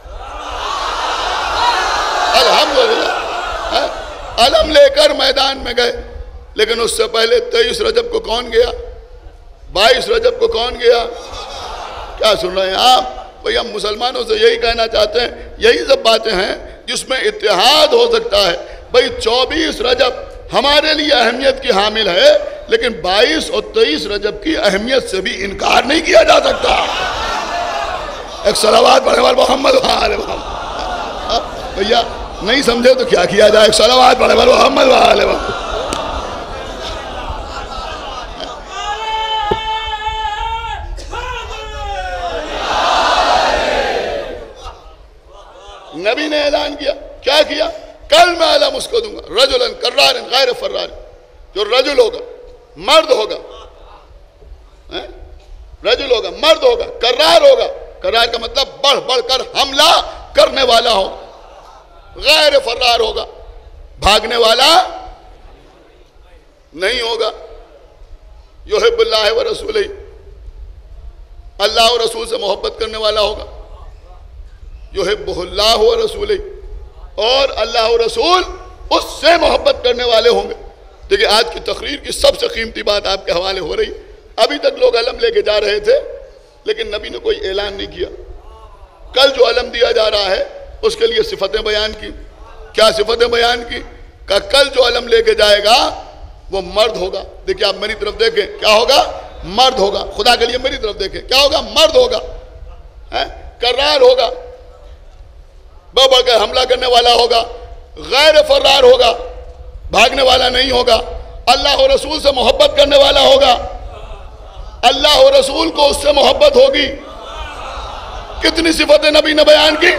A: अल्हम्दुलिल्लाह अलम लेकर मैदान में गए। लेकिन उससे पहले तेईस रजब को कौन गया? बाईस रजब को कौन गया? क्या सुन रहे हैं आप? भाई हम मुसलमानों से यही कहना चाहते हैं, यही सब बातें हैं जिसमें इत्तेहाद हो सकता है। भाई चौबीस रजब हमारे लिए अहमियत की हामिल है, लेकिन बाईस और तेईस रजब की अहमियत से भी इनकार नहीं किया जा सकता। एक सलावात पढ़े वाले मोहम्मद वाले भैया, नहीं समझे तो क्या किया जाए, एक सलावात पढ़े वाले मोहम्मद वाले। नबी ने ऐलान किया, क्या किया? कल मैं आलम उसको दूंगा, रजुलन कर्रार गैर फर्रार, जो रजुल होगा, मर्द होगा, है? रजुल होगा, मर्द होगा, कर्रार होगा। कर्रार का मतलब बढ़ बढ़कर हमला करने वाला हो, गैर फर्रार होगा, भागने वाला नहीं होगा। युहिब्बुल्लाह व रसूलही, अल्लाह और रसूल से मोहब्बत करने वाला होगा। युहिब्बुहुल्लाह व रसूलही, और अल्लाह और रसूल उससे मोहब्बत करने वाले होंगे। देखिए आज की तकरीर की सबसे कीमती बात आपके हवाले हो रही। अभी तक लोग अलम लेके जा रहे थे, लेकिन नबी ने कोई ऐलान नहीं किया। कल जो अलम दिया जा रहा है उसके लिए सिफतें बयान की। क्या सिफतें बयान की? का कल जो अलम लेके जाएगा वो मर्द होगा। देखिए आप मेरी तरफ देखें, क्या होगा? मर्द होगा। खुदा के लिए मेरी तरफ देखें, क्या होगा? मर्द होगा, है? कर्रार होगा, बढ़ बढ़कर हमला करने वाला होगा, गैर फर्रार होगा, भागने वाला नहीं होगा, अल्लाह और रसूल से मोहब्बत करने वाला होगा, अल्लाह और रसूल को उससे मोहब्बत होगी। कितनी सिफतें नबी ने बयान की।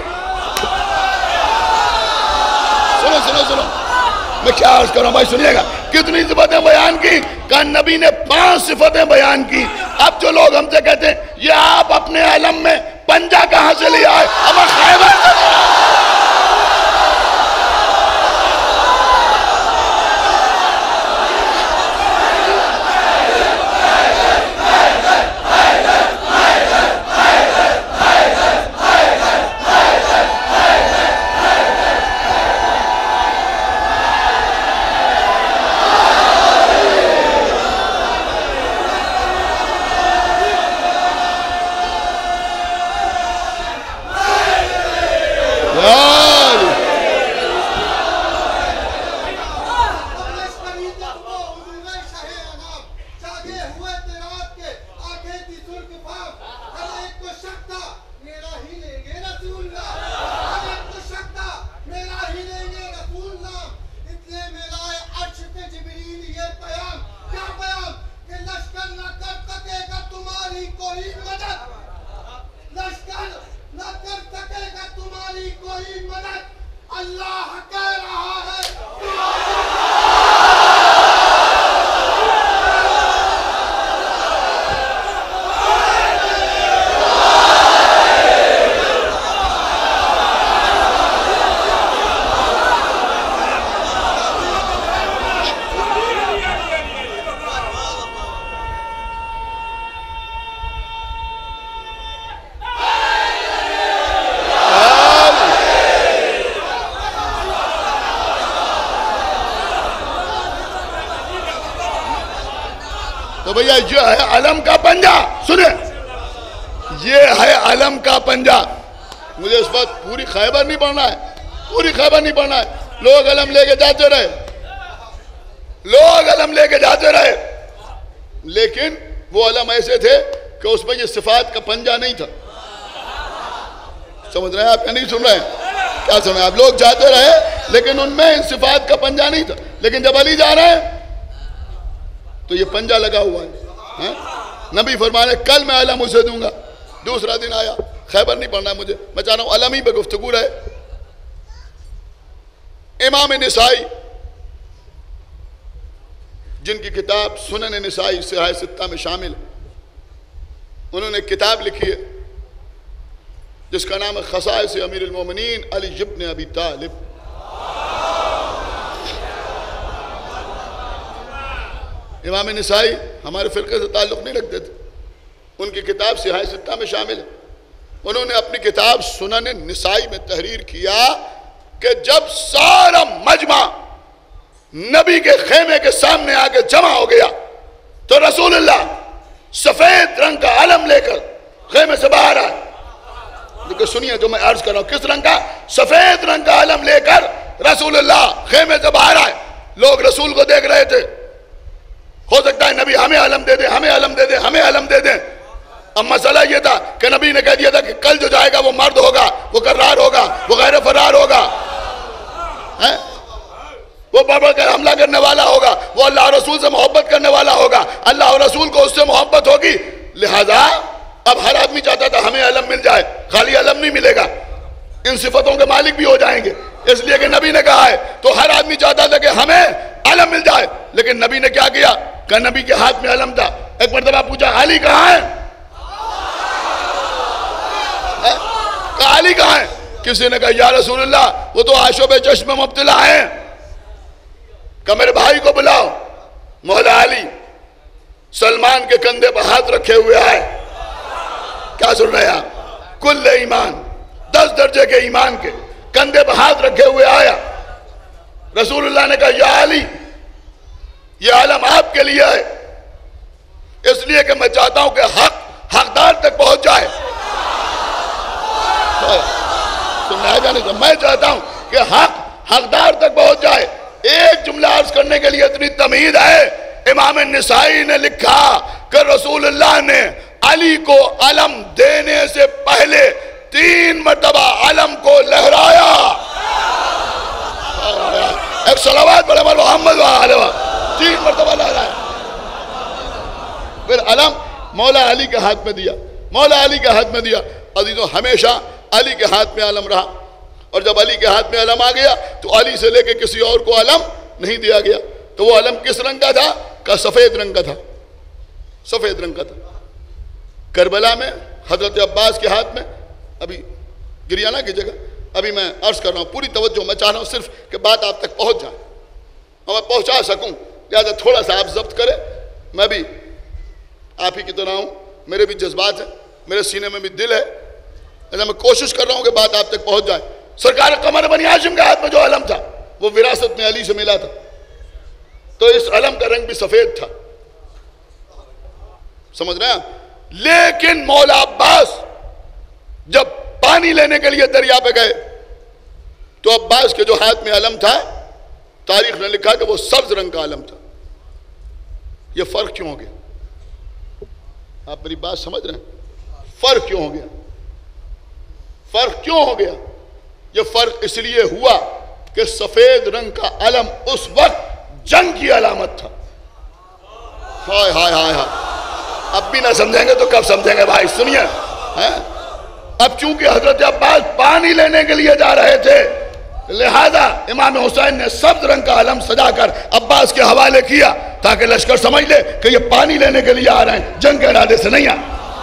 A: सुनो सुनो सुनो, मैं क्या अर्ज कर रहा हूं भाई, सुनिएगा। कितनी सिफतें बयान की? का नबी ने पांच सिफतें बयान की। अब जो लोग हमसे कहते हैं ये आप अपने आलम में पंजा कहां से ले आए, हमें खैबर से ले आए। भैया ये है अलम का पंजा। सुने, ये है अलम का पंजा। मुझे इस बात पूरी खैबर नहीं पढ़ना है, पूरी खैबर नहीं पढ़ना है। लोग अलम लेके जाते रहे, लोग अलम लेके जाते रहे, लेकिन वो अलम ऐसे थे कि उसमें ये सिफात का पंजा नहीं था। समझ रहे हैं आप या नहीं सुन रहे हैं? क्या सुन रहे हैं आप? लोग जाते रहे लेकिन उनमें इन सिफात का पंजा नहीं था। लेकिन जब अली जा रहे हैं तो ये पंजा लगा हुआ है, है? नबी फरमाने कल मैं अलम उसे दूंगा। दूसरा दिन आया, खैबर नहीं पढ़ना मुझे, मैं चाह रहा हूं अलम ही पे गुफ्तगू रहे। इमाम निसाई, जिनकी किताब सुनन निसाई सिराह सित्ता में शामिल, उन्होंने किताब लिखी है जिसका नाम है खसाइस अमीरुल मोमिनीन अली इब्न अबी तालिब। इमाम निसाई हमारे फिरके से ताल्लुक़ नहीं रखते थे, उनकी किताब सिराह सित्ता में शामिल है। उन्होंने अपनी किताब सुनन निसाई में तहरीर किया कि जब सारा मजमा नबी के खेमे के सामने आके जमा हो गया तो रसूलुल्लाह सफेद रंग का अलम लेकर खेमे से बाहर आए। देखो सुनिए जो मैं अर्ज कर रहा हूं, किस रंग का? सफेद रंग का अलम लेकर रसूलुल्लाह खेमे से बाहर आए। लोग रसूल को देख रहे थे, हो सकता है नबी हमें अलम दे दे, हमें अलम दे दे, हमें अलम दे दे। अब मसला यह था कि नबी ने कह दिया था कि कल जो जाएगा वो मर्द होगा, वो कर्रार होगा, वो गैर फरार होगा, है? वो बढ़ बढ़ कर हमला करने वाला होगा, वो अल्लाह और रसूल से मोहब्बत करने वाला होगा, अल्लाह और रसूल को उससे मोहब्बत होगी। लिहाजा अब हर आदमी चाहता था हमें अलम मिल जाए, खाली अलम नहीं मिलेगा, इन सिफतों के मालिक भी हो जाएंगे, इसलिए कि नबी ने कहा है। तो हर आदमी चाहता था कि हमें अलम मिल जाए, लेकिन नबी ने क्या किया कि नबी के हाथ में अलम था। एक मरतबा पूछा अली कहाँ है, कहा अली कहाँ है? किसी ने कहा या रसूलल्लाह वो तो आशोब चश्म में मुब्तला है, कहा मेरे भाई को बुलाओ। मौला अली सलमान के कंधे पर हाथ रखे हुए आए। क्या सुन रहे हैं आप? कुल ईमान, दस दर्जे के ईमान के कंधे पर हाथ रखे हुए आया। रसूलुल्लाह ने कहा या अली ये आलम आपके लिए है, इसलिए कि मैं चाहता हूं कि हक हकदार तक पहुंच जाए। सुनना जाने तो मैं चाहता हूं कि हक हकदार तक पहुंच जाए। एक जुमला अर्ज करने के लिए इतनी तमीद है, इमाम निसाई ने लिखा कि रसूलुल्लाह ने अली को अलम देने से पहले तीन मरतबा अलम को लहराया। एक सलावत पर मोहम्मद वाले तीन मरतबा लहराया, फिर अलम मौला अली के हाथ में दिया, मौला अली के हाथ में दिया। अजीजों हमेशा अली के हाथ में अलम रहा, और जब अली के हाथ में अलम आ गया तो अली से लेके किसी और को अलम नहीं दिया गया। तो वो अलम किस रंग का था? का सफेद रंग का था, सफेद रंग का था। करबला में हजरत अब्बास के हाथ में, अभी गिरियाना की जगह, अभी मैं अर्ज कर रहा हूँ, पूरी तवज्जो मैं चाह रहा हूँ सिर्फ कि बात आप तक पहुँच जाए और मैं पहुँचा सकूँ, लिहाजा थोड़ा सा आप जब्त करें। मैं भी आप ही की तरह हूँ, मेरे भी जज्बात हैं, मेरे सीने में भी दिल है, मैं कोशिश कर रहा हूँ कि बात आप तक पहुँच जाए। सरकार कमर बनी हाशिम के हाथ में जो अलम था वो विरासत में अली से मिला था, तो इस अलम का रंग भी सफेद था, समझ रहे हैं? लेकिन मौला अब्बास जब पानी लेने के लिए दरिया पे गए तो अब्बास के जो हाथ में अलम था, तारीख ने लिखा कि वो सब्ज रंग का अलम था। ये फर्क क्यों हो गया? आप मेरी बात समझ रहे हैं? फर्क क्यों हो गया? फर्क क्यों हो गया? ये फर्क इसलिए हुआ कि सफेद रंग का अलम उस वक्त जंग की अलामत था। हाय हाय हाय हाय, अब भी ना समझेंगे तो कब समझेंगे भाई? सुनिए, हैं? अब चूंकि हजरत अब्बास पानी लेने के लिए जा रहे थे, लिहाजा इमाम हुसैन ने सब्ज रंग का अलम सजाकर अब्बास के हवाले किया ताकि लश्कर समझ ले कि ये पानी लेने के लिए आ रहे हैं, जंग के इरादे से नहीं आ।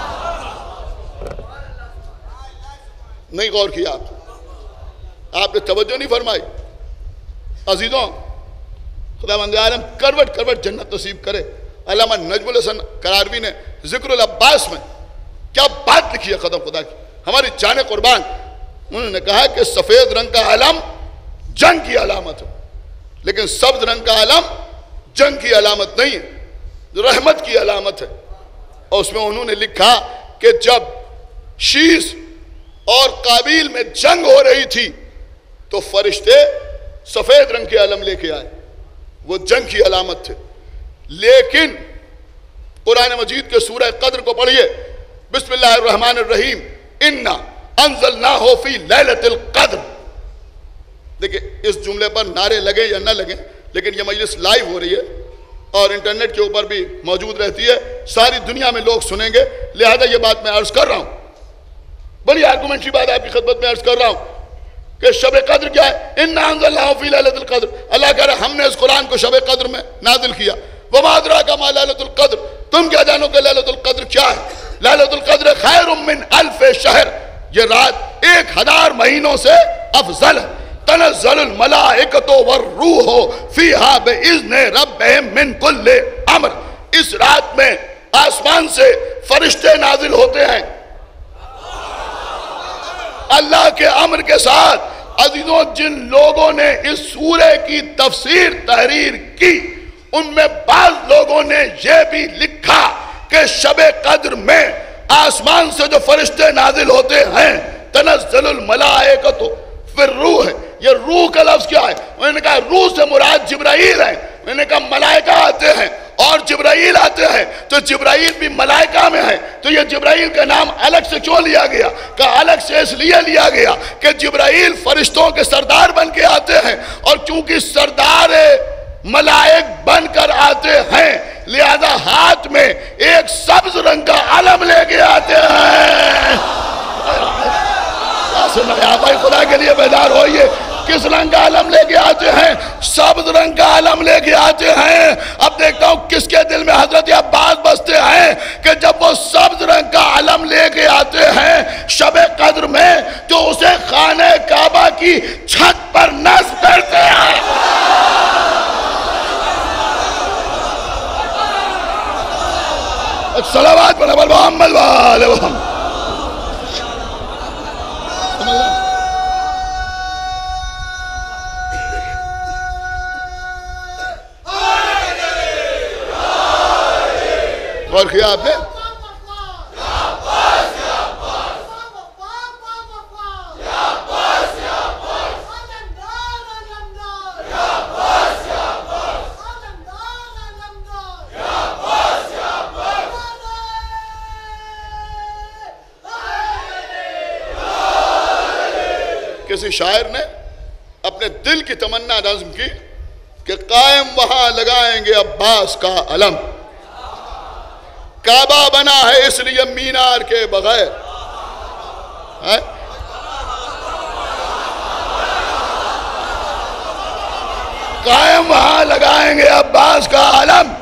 A: नहीं गौर किया आप, आपने तवज्जो नहीं फरमाई। अजीजों, खुदावंद आलम करवट करवट जन्नत नसीब करे। अल्लामा नजमुल हसन करारवी ने जिक्रुल अब्बास में क्या बात लिखी है कदम खुदा की, हमारी जाने कुर्बान। उन्होंने कहा कि सफेद रंग का अलम जंग की अलामत है, लेकिन सब्ज रंग का अलम जंग की अलामत नहीं है, रहमत की अलामत है। और उसमें उन्होंने लिखा कि जब शीश और काबिल में जंग हो रही थी तो फरिश्ते सफेद रंग के अलम लेके आए, वो जंग की अलामत थे। लेकिन कुरान मजीद के सूरह कद्र को पढ़िए, बिस्मिल्लाहिर्रहमानिर्रहीम, इन्ना अंज़लनाहु फी लैलतिल कद्र। देखिए इस जुमले पर नारे लगे या न लगे, लेकिन यह मजलिस लाइव हो रही है और इंटरनेट के ऊपर भी मौजूद रहती है, सारी दुनिया में लोग सुनेंगे, लिहाजा ये बात मैं अर्ज कर रहा हूं, बड़ी आर्गुमेंट्री बात आपकी खिदमत में अर्ज कर रहा हूं कि शब कद्र क्या है। इन्ना अंज़लनाहु फी लैलतिल कद्र, अल्लाह कह रहा है हमने इस कुरान को शब कद्र में नाजिल किया। वमा अदराका मा लैलतुल कद्र, तुम क्या जानो कि लैलतुल कद्र क्या है? लैलतुल कद्र खैरुम मिन अल्फ शहर, ये रात एक हजार महीनों से अफजल है। तनज़्ज़लुल मलाइकतु वर्रूहु फीहा बिइज़्नि रब्बिहिम मिन कुल्लि अम्र, इस रात में आसमान से फरिश्ते नाजिल होते हैं अल्लाह के अम्र के साथ। अजीजों, जिन लोगों ने इस सूरे की तफसीर तहरीर की, उनमें बाज लोगों ने यह भी लिखा कि शबे कद्र में आसमान से जो फरिश्ते नाजिल होते हैं, तनज़्ज़लुल मलाइकतु फिर रूह, ये रूह का लफ्ज क्या है? उन्होंने कहा रूह से मुराद जिब्राइल है। मैंने कहा मलाइका आते हैं और जिब्राइल आते हैं, तो जिब्राइल भी मलाइका में है, तो ये जिब्राइल का नाम अलग से क्यों लिया गया? का अलग से इसलिए लिया गया कि जिब्राइल फरिश्तों के सरदार बन के आते हैं, और चूंकि सरदार मलाइक बनकर आते हैं लिहाजा हाथ में एक सब्ज रंग का अलम लेके आते हैं। भाई खुदा के लिए बेदार होइए, किस रंग का आलम लेके आते हैं? सब्ज रंग का आलम लेके आते हैं। अब देखता हूं किसके दिल में हजरत अब्बास बसते हैं कि जब वो सब्ज रंग का आलम लेके आते हैं शबे कद्र में, तो उसे खाने काबा की छत पर नस्ब करते हैं। सलावत पढ़ा मोहम्मद वाले मोहम्मद। और किया आपने? किसी शायर ने अपने दिल की तमन्ना नज्म की कि कायम वहां लगाएंगे अब्बास का अलम, काबा बना है इसलिए मीनार के बगैर है? कायम वहां लगाएंगे अब्बास का अलम,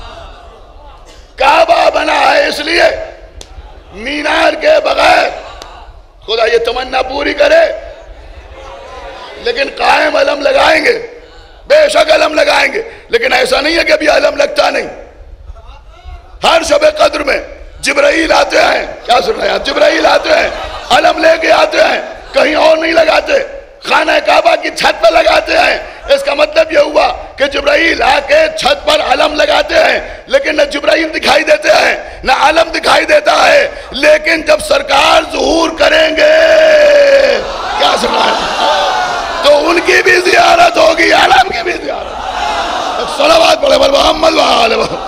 A: काबा बना है इसलिए मीनार के बगैर। खुदा ये तमन्ना पूरी करे। लेकिन कायम अलम लगाएंगे, बेशक अलम लगाएंगे, लेकिन ऐसा नहीं है कि अभी अलम लगता नहीं। हर शबे कद्र में जिब्राइल आते हैं। क्या सुन रहे हैं? जिब्राइल आते हैं, अलम लेके आते हैं, कहीं और नहीं लगाते, खाना काबा की छत पर लगाते हैं। इसका मतलब यह हुआ कि जिब्राइल आके छत पर अलम लगाते हैं, लेकिन न जिब्राइल दिखाई देते हैं न अलम दिखाई देता है। लेकिन जब सरकार ज़ुहूर करेंगे, क्या सुन रहे हैं, तो उनकी भी ज़ियारत होगी, अलम की भी ज़ियारत। सलावत पढ़े मोहम्मद वाले मोहम्मद।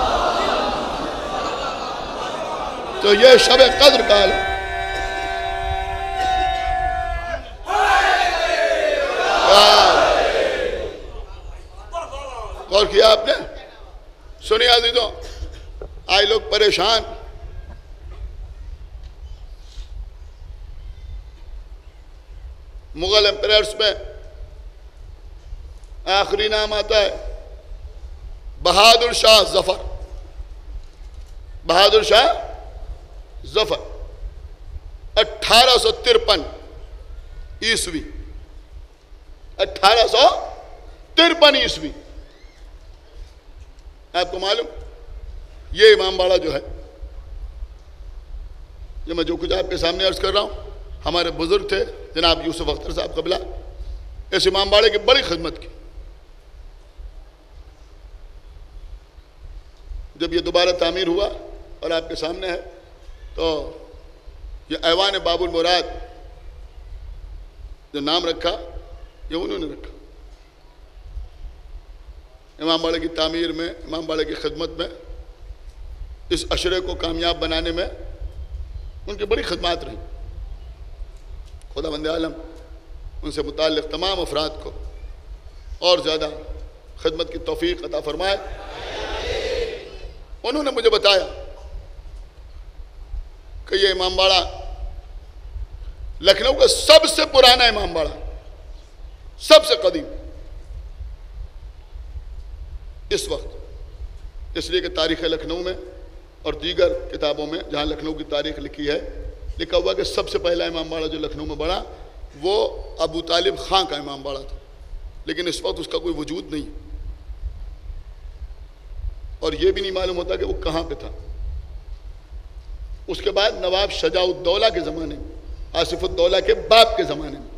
A: तो ये शबे कद्र का अलम और किया आपने? सुनिए अज़ीज़ों, आज लोग परेशान, मुगल एम्परर्स में आखिरी नाम आता है बहादुर शाह जफर। बहादुर शाह जफर अठारह सौ तिरपन ईस्वी, अठारह सौ तिरपन ईस्वी। आपको मालूम ये इमामबाड़ा जो है, जो मैं जो कुछ आपके सामने अर्ज कर रहा हूँ, हमारे बुजुर्ग थे जनाब यूसुफ अख्तर साहब कबला, इस इमामबाड़े की बड़ी खिदमत की। जब ये दोबारा तामीर हुआ और आपके सामने है, तो ये ऐवान बाबुल मुराद जो नाम रखा, ये उन्होंने रखा। इमामबाड़े की तामीर में, इमामबाड़े की खिदमत में, इस अशरे को कामयाब बनाने में उनकी बड़ी खिदमत रही। खुदा बंदे आलम उनसे मुताल्लिक़ तमाम अफराद को और ज़्यादा खिदमत की तौफीक अता फरमाए। उन्होंने मुझे बताया कि ये इमामबाड़ा लखनऊ का सबसे पुराना इमामबाड़ा, सबसे कदीम इस वक्त, इसलिए कि तारीख़ लखनऊ में और दीगर किताबों में जहाँ लखनऊ की तारीख़ लिखी है, लिखा हुआ कि सबसे पहला इमामबाड़ा जो लखनऊ में बड़ा वो अबू तालिब खां का इमामबाड़ा था, लेकिन इस वक्त उसका कोई वजूद नहीं और ये भी नहीं मालूम होता कि वो कहाँ पे था। उसके बाद नवाब शजाउद्दौला के ज़माने में, आसिफुद्दौला के बाप के ज़माने में,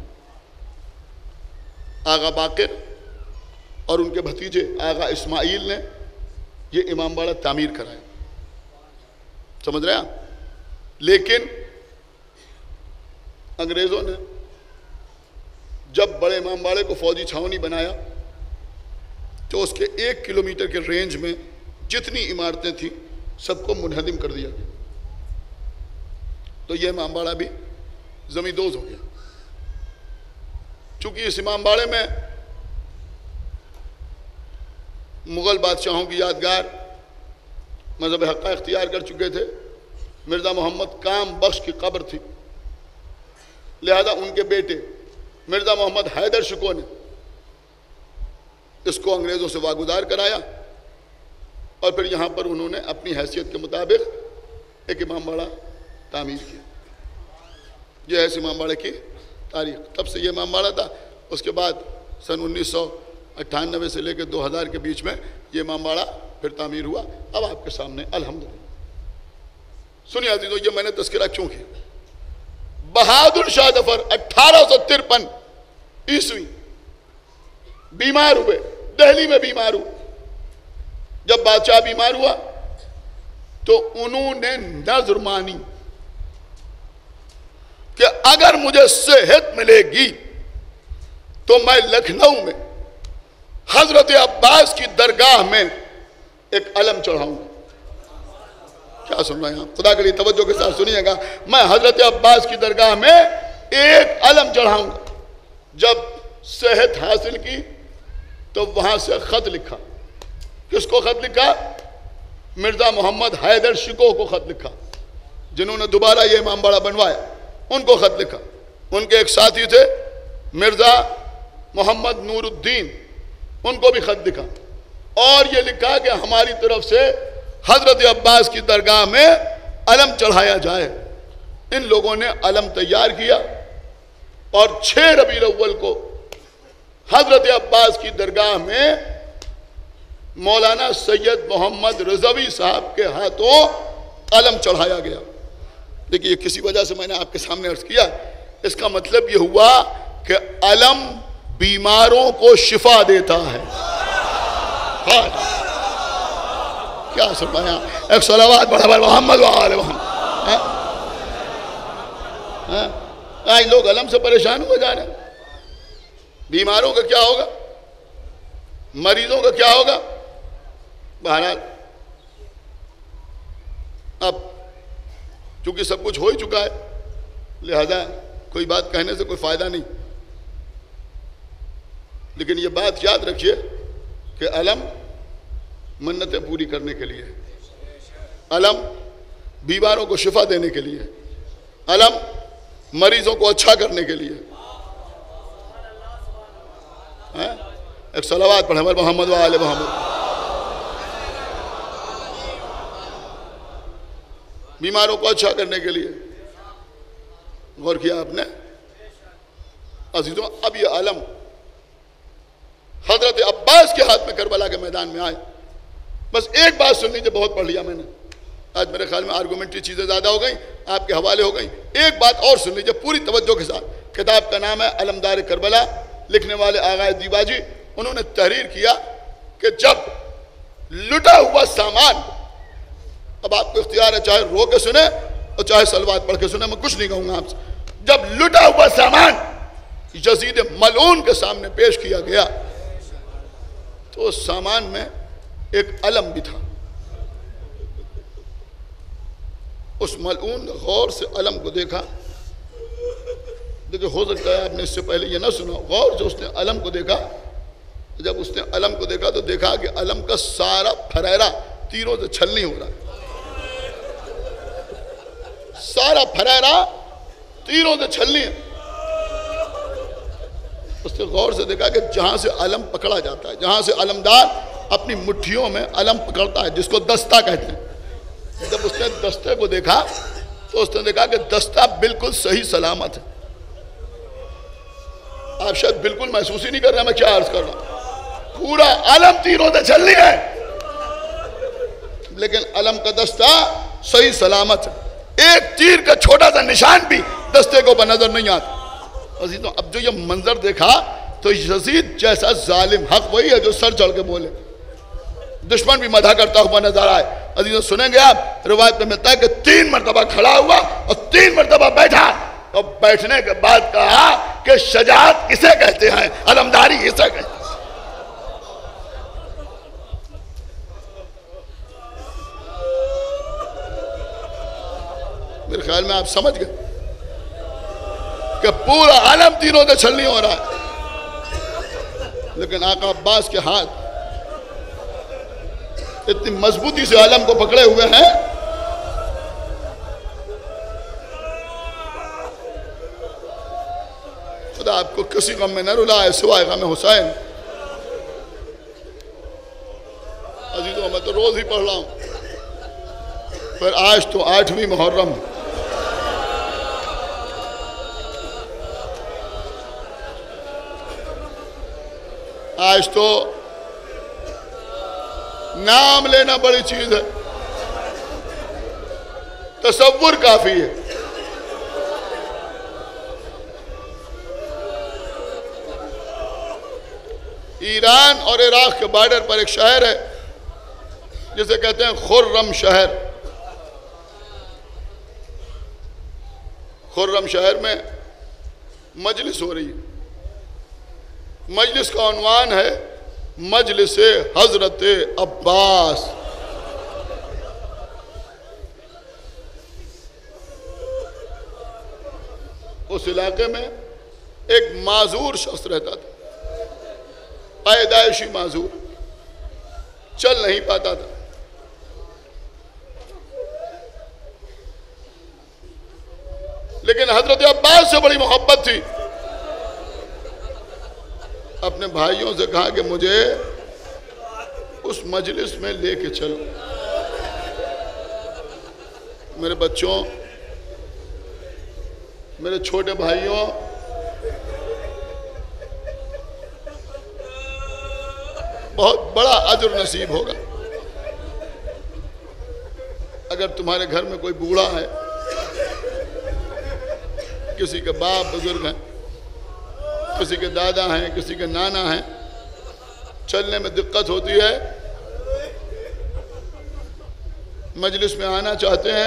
A: आगा बाकिर और उनके भतीजे आगा इस्माइल ने ये इमामबाड़ा तामीर कराया। समझ रहे हैं आप? लेकिन अंग्रेज़ों ने जब बड़े इमामबाड़े को फौजी छावनी बनाया तो उसके एक किलोमीटर के रेंज में जितनी इमारतें थीं सबको मुनहदिम कर दिया गया। तो यह इमामबाड़ा भी जमींदोज हो गया। चूंकि इस इमामबाड़े में मुगल बादशाहों की यादगार मजहब हक़ इख्तियार कर चुके थे, मिर्ज़ा मोहम्मद काम बख्श की कब्र थी, लिहाजा उनके बेटे मिर्ज़ा मोहम्मद हैदर शिको ने इसको अंग्रेज़ों से वागुजार कराया और फिर यहाँ पर उन्होंने अपनी हैसियत के मुताबिक एक इमामबाड़ा तामीर किया। यह है इस इमामबाड़े की तारीख। तब से ये इमामबाड़ा था। उसके बाद सन उन्नीस सौ अट्ठानबे से लेकर दो हज़ार के बीच में ये इमामबाड़ा फिर तामीर हुआ। अब आपके सामने अल्हम्दुलिल्लाह। सुनिए अज़ीज़ों, ये मैंने तज़किरा क्यों किया। बहादुर शाह जफर अठारह सौ तिरपन ईस्वी बीमार हुए, दिल्ली में बीमार हुए। जब बादशाह बीमार हुआ तो उन्होंने नज़र मानी कि अगर मुझे सेहत मिलेगी तो मैं लखनऊ में हजरत अब्बास की दरगाह में एक अलम चढ़ाऊंगा। क्या सुन रहे हैं आप? खुदा के लिए तवज्जो के साथ सुनिएगा। मैं हजरत अब्बास की दरगाह में एक अलम चढ़ाऊंगा। जब सेहत हासिल की तो वहां से खत लिखा। किसको खत लिखा? मिर्जा मोहम्मद हैदर शिको को खत लिखा, जिन्होंने दोबारा ये इमामबाड़ा बनवाया। उनको खत लिखा। उनके एक साथी थे मिर्जा मोहम्मद नूरुद्दीन, उनको भी खत लिखा और ये लिखा कि हमारी तरफ से हजरत अब्बास की दरगाह में अलम चढ़ाया जाए। इन लोगों ने अलम तैयार किया और छह रबीउल अव्वल को हजरत अब्बास की दरगाह में मौलाना सैयद मोहम्मद रज़वी साहब के हाथों अलम चढ़ाया गया। देखिए, किसी वजह से मैंने आपके सामने अर्ज किया। इसका मतलब यह हुआ कि अलम बीमारों को शिफा देता है। हाँ, क्या सुनाया? एक सलावत बढ़ा मोहम्मद वाले मोहम्मद। आज लोग अलम से परेशान हो जा रहे हैं। बीमारों का क्या होगा, मरीजों का क्या होगा? बहरहाल अब चूंकि सब कुछ हो ही चुका है, लिहाजा कोई बात कहने से कोई फायदा नहीं। लेकिन ये बात याद रखिए कि अलम मन्नतें पूरी करने के लिए, अलम बीमारों को शिफा देने के लिए, अलम मरीजों को अच्छा करने के लिए है। एक सलावत पढ़े मोहम्मद वाले मोहम्मद। बीमारों को अच्छा करने के लिए। गौर किया आपने अजीजों? अब ये अलम हजरत अब्बास के हाथ में करबला के मैदान में आए। बस एक बात सुन लीजिए, बहुत पढ़ लिया मैंने, आज मेरे ख्याल में आर्गूमेंट्री चीज़ें ज़्यादा हो गई, आपके हवाले हो गई। एक बात और सुन लीजिए पूरी तवज्जो के साथ। किताब का नाम है अलमदार करबला, लिखने वाले आगाए दीवाजी। उन्होंने तहरीर किया कि जब लुटा हुआ सामान, अब आपको इख्तियार है चाहे रो के सुने और चाहे सलवात पढ़ के सुने, मैं कुछ नहीं कहूँगा आपसे। जब लुटा हुआ सामान यजीद मलऊन के सामने पेश किया गया तो उस सामान में एक अलम भी था। उस मलऊन ने गौर से अलम को देखा। देखिए, हो सकता है आपने इससे पहले ये ना सुना। गौर से उसने अलम को देखा। जब उसने अलम को देखा तो देखा कि अलम का सारा फरेरा तीरों से छलनी हो रहा है। सारा फरेरा तीरों से छलनी है। उसने गौर से देखा कि जहां से अलम पकड़ा जाता है, जहां से अलमदार अपनी मुट्ठियों में अलम पकड़ता है, जिसको दस्ता कहते हैं, जब उसने दस्ते को देखा तो उसने देखा कि दस्ता बिल्कुल सही सलामत है। आप शायद बिल्कुल महसूस ही नहीं कर रहे मैं क्या अर्ज कर रहा हूं। पूरा अलम तीरों से छलनी है, लेकिन अलम का दस्ता सही सलामत है। एक तीर का छोटा सा निशान भी दस्ते को पर नजर नहीं आता। अजीजों, अब जो ये मंजर देखा तो यजीद जैसा जालिम हक वही है जो सर चढ़ के बोले, दुश्मन भी मदा करता हुआ नजर आए। अजीजों, सुनेंगे आप, रिवायत में मिलता है कि तीन मरतबा खड़ा हुआ और तीन मरतबा बैठा और बैठने के बाद कहा कि शजाअत किसे कहते हैं, अलमदारी इसे कहते हैं। मेरे ख्याल में आप समझ गए कि पूरा आलम तीनों से छलनी हो रहा है, लेकिन आका अब्बास के हाथ इतनी मजबूती से आलम को पकड़े हुए हैं। खुदा आपको किसी गम में न रुलाए सिवाय गम हुसैन। अजीजों, मैं तो रोज ही पढ़ रहा हूं, पर आज तो आठवीं मुहर्रम, आज तो नाम लेना बड़ी चीज है, तसव्वुर काफी है। ईरान और इराक के बॉर्डर पर एक शहर है जिसे कहते हैं खुर्रम शहर। खुर्रम शहर में मजलिस हो रही है। मजलिस का उन्वान है मजलिस हजरत अब्बास। उस इलाके में एक माजूर शख्स रहता था, पैदाइशी माजूर, चल नहीं पाता था। लेकिन हजरत अब्बास से बड़ी मोहब्बत थी। अपने भाइयों से कहा कि मुझे उस मजलिस में लेके चलो। मेरे बच्चों, मेरे छोटे भाइयों, बहुत बड़ा अजर नसीब होगा अगर तुम्हारे घर में कोई बूढ़ा है, किसी के बाप बुजुर्ग हैं, किसी के दादा हैं, किसी के नाना हैं, चलने में दिक्कत होती है, मजलिस में आना चाहते हैं,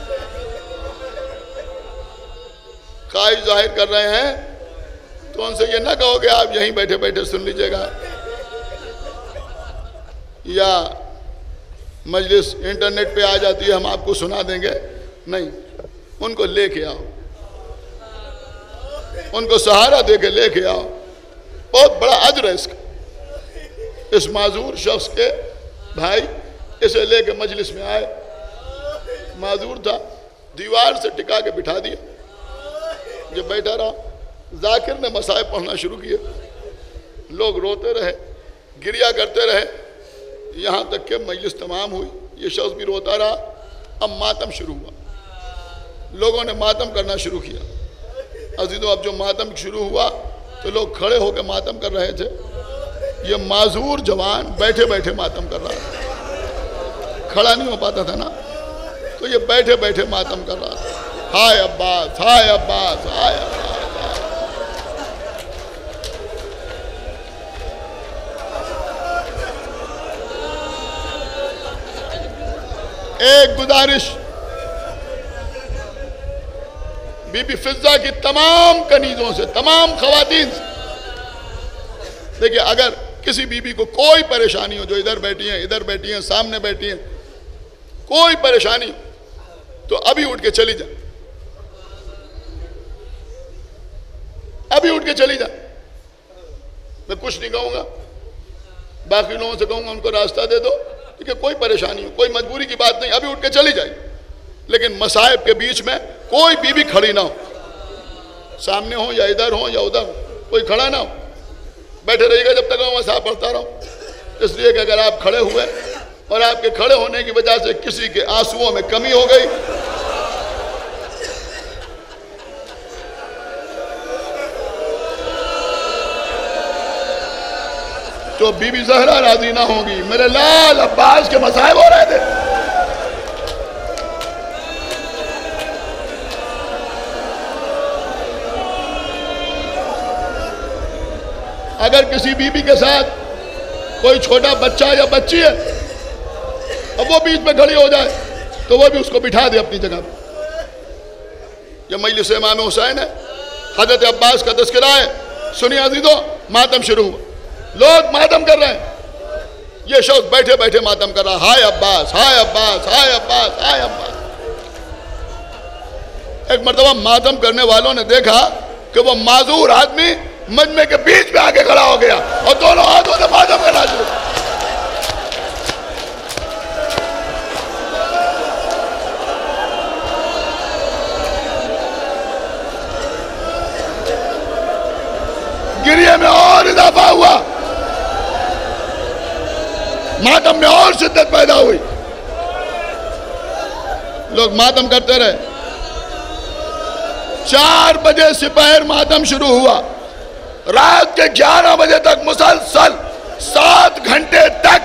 A: ख्वाहिश जाहिर कर रहे हैं, तो उनसे ये ना कहो कि आप यहीं बैठे बैठे सुन लीजिएगा या मजलिस इंटरनेट पे आ जाती है हम आपको सुना देंगे। नहीं, उनको लेके आओ, उनको सहारा दे के लेके आओ। बहुत बड़ा अजर है इसका। इस माजूर शख्स के भाई इसे लेके मजलिस में आए। माजूर था, दीवार से टिका के बिठा दिया, जब बैठा रहा, जाकिर ने मसाइब पढ़ना शुरू किए। लोग रोते रहे, गिरिया करते रहे, यहाँ तक कि मजलिस तमाम हुई। ये शख्स भी रोता रहा। अब मातम शुरू हुआ, लोगों ने मातम करना शुरू किया। अजीजों, अब जो मातम शुरू हुआ तो लोग खड़े होकर मातम कर रहे थे। ये माजूर जवान बैठे बैठे मातम कर रहा था, खड़ा नहीं हो पाता था ना, तो ये बैठे बैठे मातम कर रहा था। हाय अब्बास, हाय अब्बास, हाय अब्बास। एक गुजारिश बीबी फिजा की तमाम कनीजों से, तमाम खवातीन से, देखिए अगर किसी बीबी को कोई परेशानी हो, जो इधर बैठी हैं, इधर बैठी हैं, सामने बैठी हैं, कोई परेशानी हो तो अभी उठ के चली जा, अभी उठ के चली जा। मैं कुछ नहीं कहूंगा, बाकी लोगों से कहूंगा उनको रास्ता दे दो, ठीक है, कोई परेशानी हो, कोई मजबूरी की बात नहीं, अभी उठ के चली जाए। लेकिन मसाइब के बीच में कोई बीबी खड़ी ना हो, सामने हो या इधर हो या उधर, कोई खड़ा ना हो, बैठे रहिएगा जब तक मैं मसाइब पढ़ता रहूं। इसलिए कि अगर आप खड़े हुए और आपके खड़े होने की वजह से किसी के आंसुओं में कमी हो गई तो बीबी ज़हरा राजी ना होगी। मेरे लाल अब्बास के मसाइब हो रहे थे, अगर किसी बीबी के साथ कोई छोटा बच्चा या बच्ची है, अब वो बीच में खड़ी हो जाए तो वो भी उसको बिठा दे अपनी जगह पर। यह मजलिस इमाम हुसैन है, हजरत अब्बास का तस्करा है। सुनिए अजीजों, मातम शुरू हुआ, लोग मातम कर रहे हैं। ये शख्स बैठे बैठे मातम कर रहा, हाय अब्बास, हाय अब्बास, हाय अब्बास, हाय अब्बास। एक मर्तबा मातम करने वालों ने देखा कि वो माजूर आदमी मजमे के बीच में आके खड़ा हो गया और दोनों हाथों से मातम करना शुरू। गिरिये में और इजाफा हुआ, मातम में और शिद्दत पैदा हुई। लोग मातम करते रहे। चार बजे सिपहर मातम शुरू हुआ, रात के ग्यारह बजे तक मुसलसल सात घंटे तक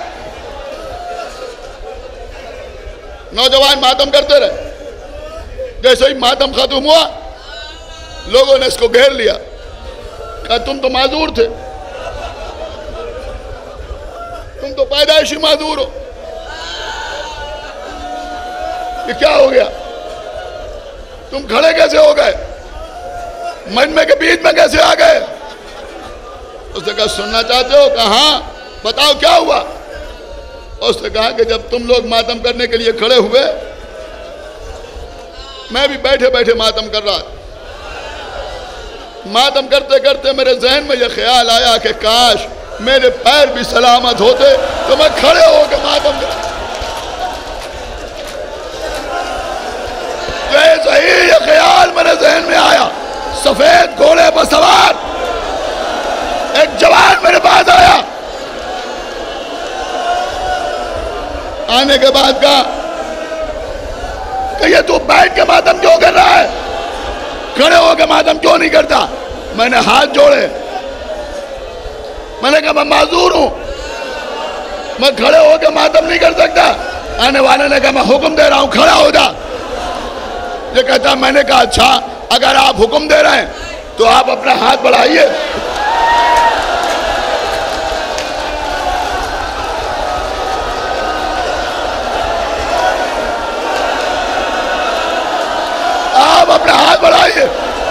A: नौजवान मातम करते रहे। जैसे ही मातम खत्म हुआ, लोगों ने इसको घेर लिया, कहा तुम तो माजूर थे, तुम तो पैदाइशी माजूर हो, ये क्या हो गया, तुम खड़े कैसे हो गए, मजमे के बीच में कैसे आ गए। उसने कहा सुनना चाहते हो? कहा हाँ, बताओ क्या हुआ। उसने कहा कि जब तुम लोग मातम करने के लिए खड़े हुए, मैं भी बैठे बैठे मातम कर रहा था। मातम करते करते मेरे जहन में यह ख्याल आया कि काश मेरे पैर भी सलामत होते तो मैं खड़े होकर मातम कर। जैसे ही यह ख्याल मेरे जहन में आया, सफेद घोड़े पर सवार एक जवान मेरे पास आया। आने के बाद कहा कि ये तू बैठ के मातम क्यों कर रहा है, खड़े होकर मातम क्यों नहीं करता। मैंने हाथ जोड़े, मैंने कहा मैं माजूर हूं, मैं खड़े होकर मातम नहीं कर सकता। आने वाले ने कहा मैं हुक्म दे रहा हूं, खड़ा हो जा। ये कहता, मैंने कहा अच्छा, अगर आप हुक्म दे रहे हैं तो आप अपना हाथ बढ़ाइए। आप अपना हाथ बढ़ाइए,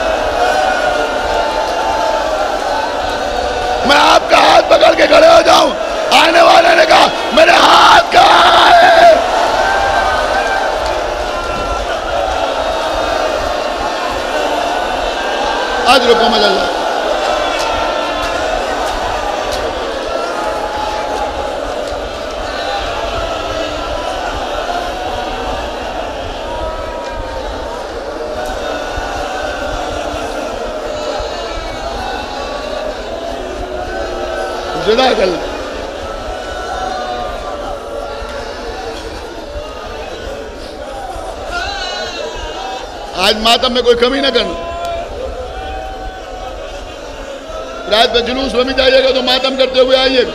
A: मैं आपका हाथ पकड़ के खड़े हो जाऊं। आने वाले ने कहा मेरे हाथ कहां है। आज रुको मल्ला, जुदा कर। आज मातम में कोई कमी ना करना। रात में जुलूस में भी जाइएगा तो मातम करते हुए आइएगा।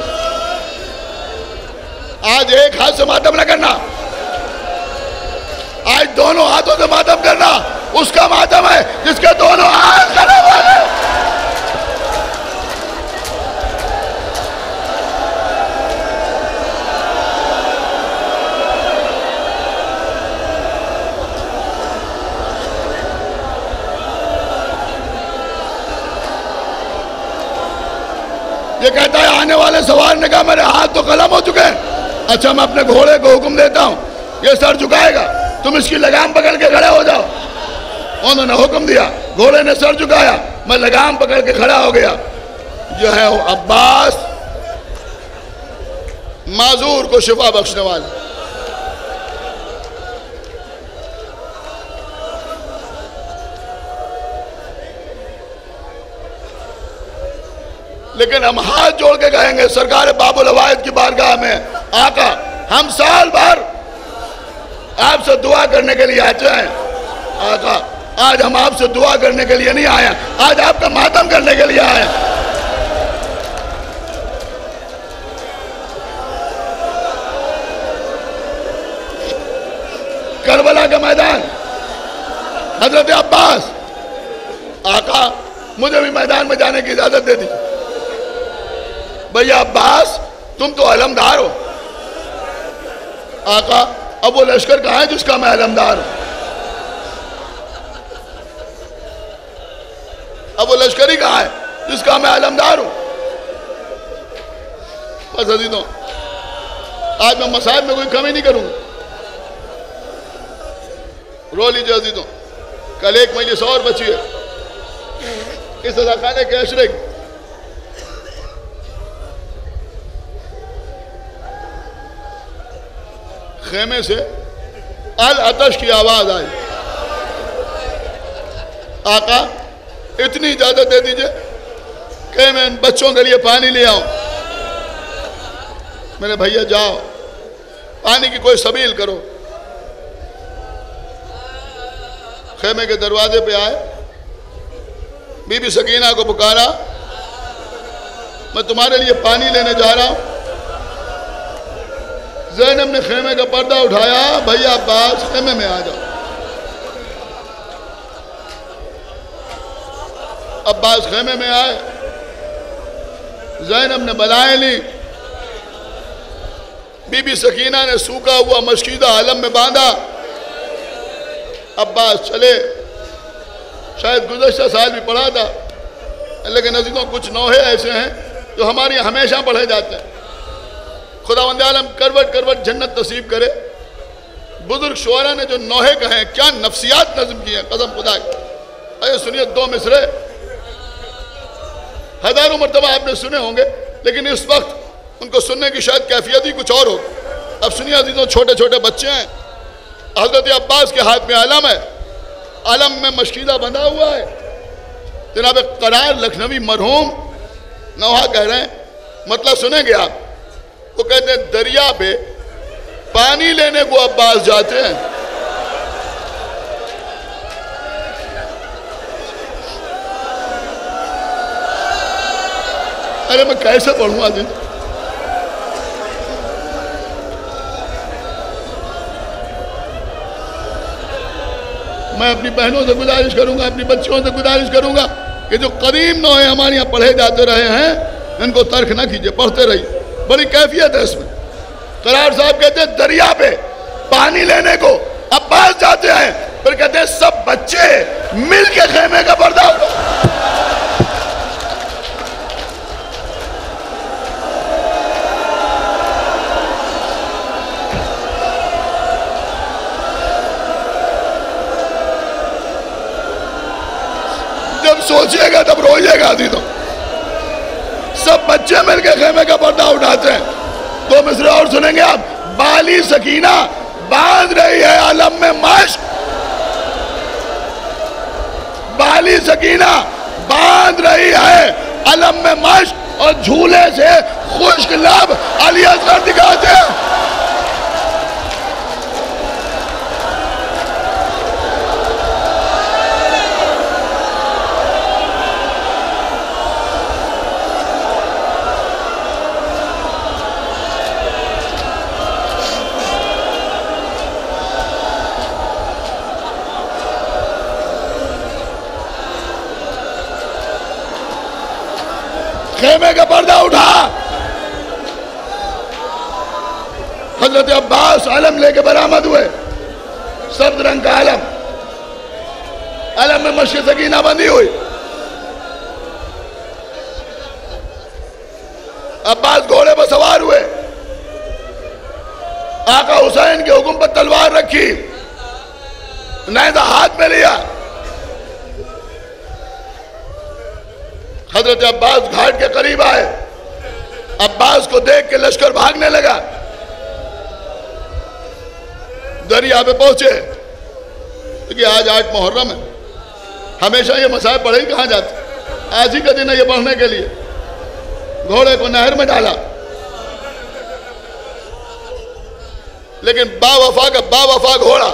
A: आज एक हाथ से मातम ना करना, आज दोनों हाथों से मातम करना। उसका मातम है जिसके दोनों हाथ खड़े हुए हैं। ये कहता है आने वाले सवार ने कहा मेरे हाथ तो कलम हो चुके हैं। अच्छा, मैं अपने घोड़े को हुक्म देता हूं, ये सर झुकाएगा, तुम इसकी लगाम पकड़ के खड़े हो जाओ। उन्होंने हुक्म दिया, घोड़े ने सर झुकाया, मैं लगाम पकड़ के खड़ा हो गया। जो है वो अब्बास, माजूर को शिफा बख्शने वाले। लेकिन हम हाथ जोड़ के कहेंगे सरकार बाबुल अवायद की बारगाह में, आका हम साल भर आपसे दुआ करने के लिए आते हैं। आका आज हम आपसे दुआ करने के लिए नहीं आए, आज आपका मातम करने के लिए आए। करबला का मैदान, हजरत अब्बास, आका मुझे भी मैदान में जाने की इजाजत दे दी। भैया अब्बास तुम तो अलमदार हो। आका अब वो लश्कर कहां है जिसका मैं अलमदार हूं। वो लश्करी कहाँ है जिसका मैं आलमदार हूं? बस अजीजों, आज मैं मसाइब में कोई कमी नहीं करूंगा। रो लीजिए अजीजों, कल एक मजलिस और बची है इस अदाकाने के अशरे की। खेमे से अल अतश की आवाज आई, आका इतनी इजाजत दे दीजिए कि मैं इन बच्चों के लिए पानी ले आऊं। मेरे भैया जाओ, पानी की कोई सबील करो। खेमे के दरवाजे पे आए, बीबी सकीना को पुकारा, मैं तुम्हारे लिए पानी लेने जा रहा हूं। ज़ैनब ने खेमे का पर्दा उठाया, भैया अब्बास खेमे में आ जाओ। अब्बास खेमे में आए, ज़ैनब ने बलाएं ली, बीबी सकीना ने सूखा हुआ मशकीदा आलम में बांधा। अब्बास चले, शायद गुज़श्ता साल भी पढ़ा था, लेकिन अज़ीज़ों कुछ नौहे ऐसे हैं जो हमारे यहाँ हमेशा पढ़े जाते हैं। खुदावंद आलम करवट करवट जन्नत नसीब करे। बुजुर्ग शुअरा ने जो नौहे कहे हैं, क्या नफ्सियात नज़म की हैं, कसम खुदा की। अरे सुनिए दो मिसरे, हजारों मरतबा आपने सुने होंगे, लेकिन इस वक्त उनको सुनने की शायद कैफियत ही कुछ और हो। अब सुनिए अजीजों, छोटे छोटे बच्चे हैं, हजरत अब्बास के हाथ में आलम है, आलम में मशकीदा बंधा हुआ है। जनाब करार लखनवी मरहूम नौहा कह रहे हैं, मतलब सुनेंगे आप। वो कहते हैं दरिया पे पानी लेने को अब्बास जाते हैं। अरे मैं कैसे पढ़ूंगा जी? मैं अपनी बहनों से गुजारिश करूंगा, अपनी बच्चियों से गुजारिश करूंगा कि जो कदीम नौहे हमारे यहाँ पढ़े जाते रहे हैं, इनको तर्क ना कीजिए, पढ़ते रहिए, बड़ी कैफियत है इसमें। करार साहब कहते हैं दरिया पे पानी लेने को अब्बास जाते हैं, फिर कहते हैं सब बच्चे मिल के खेमे का पर्दा उठाओ। जब सोचिएगा तब रोइएगा। तो सब बच्चे मिलकर खेमे का पर्दा उठाते हैं। दो मिसरे और सुनेंगे आप। बाली सकीना बांध रही है आलम में मश्क, बाली सकीना बांध रही है आलम में मश्क, और झूले से खुश्क लब अली असगर दिखाते हैं। खेमे का पर्दा उठा, हजरत अब्बास आलम लेके बरामद हुए, सब्ज रंग का आलम, आलम में मस्जिद सकीना बंधी हुई। अब्बास घोड़े पर सवार हुए, आका हुसैन के हुक्म पर तलवार रखी, नेज़ा हाथ में लिया। हजरत अब्बास घाट के करीब आए, अब्बास को देख के लश्कर भागने लगा। दरिया पे पहुंचे, क्योंकि आज आठ मुहर्रम है, हमेशा ये मसाइब पढ़े ही कहाँ जाते, आज ही का दिन है ये पढ़ने के लिए। घोड़े को नहर में डाला, लेकिन बावफा का बावफा घोड़ा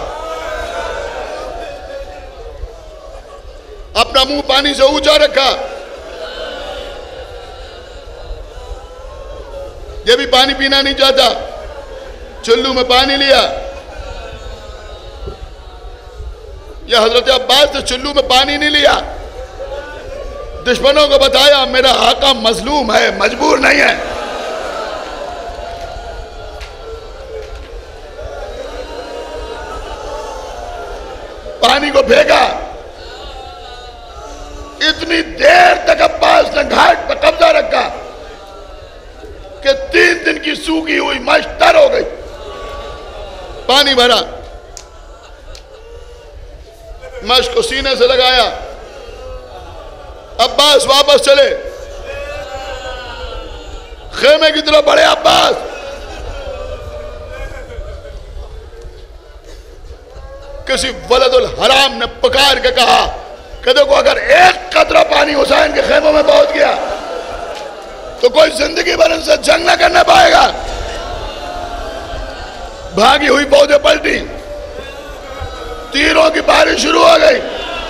A: अपना मुंह पानी से ऊंचा रखा। ये भी पानी पीना नहीं चाहता, चुल्लू में पानी लिया। यह हजरत अब्बास ने चुल्लू में पानी नहीं लिया, दुश्मनों को बताया मेरा आका मजलूम है, मजबूर नहीं है। पानी को फेंका, इतनी देर तक अब्बास ने घाट पर कब्जा रखा कि तीन दिन की सूखी हुई मश्क तर हो गई। पानी भरा, मश्क को सीने से लगाया, अब्बास वापस चले, खेमे की तरफ बढ़े। अब्बास किसी वलदुल हराम ने पुकार के कहा कि देखो अगर एक कतरा पानी हुसैन के खेमों में पहुंच गया तो कोई जिंदगी भर इनसे जंग न करने पाएगा। भागी हुई फौजें पलटी, तीरों की बारिश शुरू हो गई।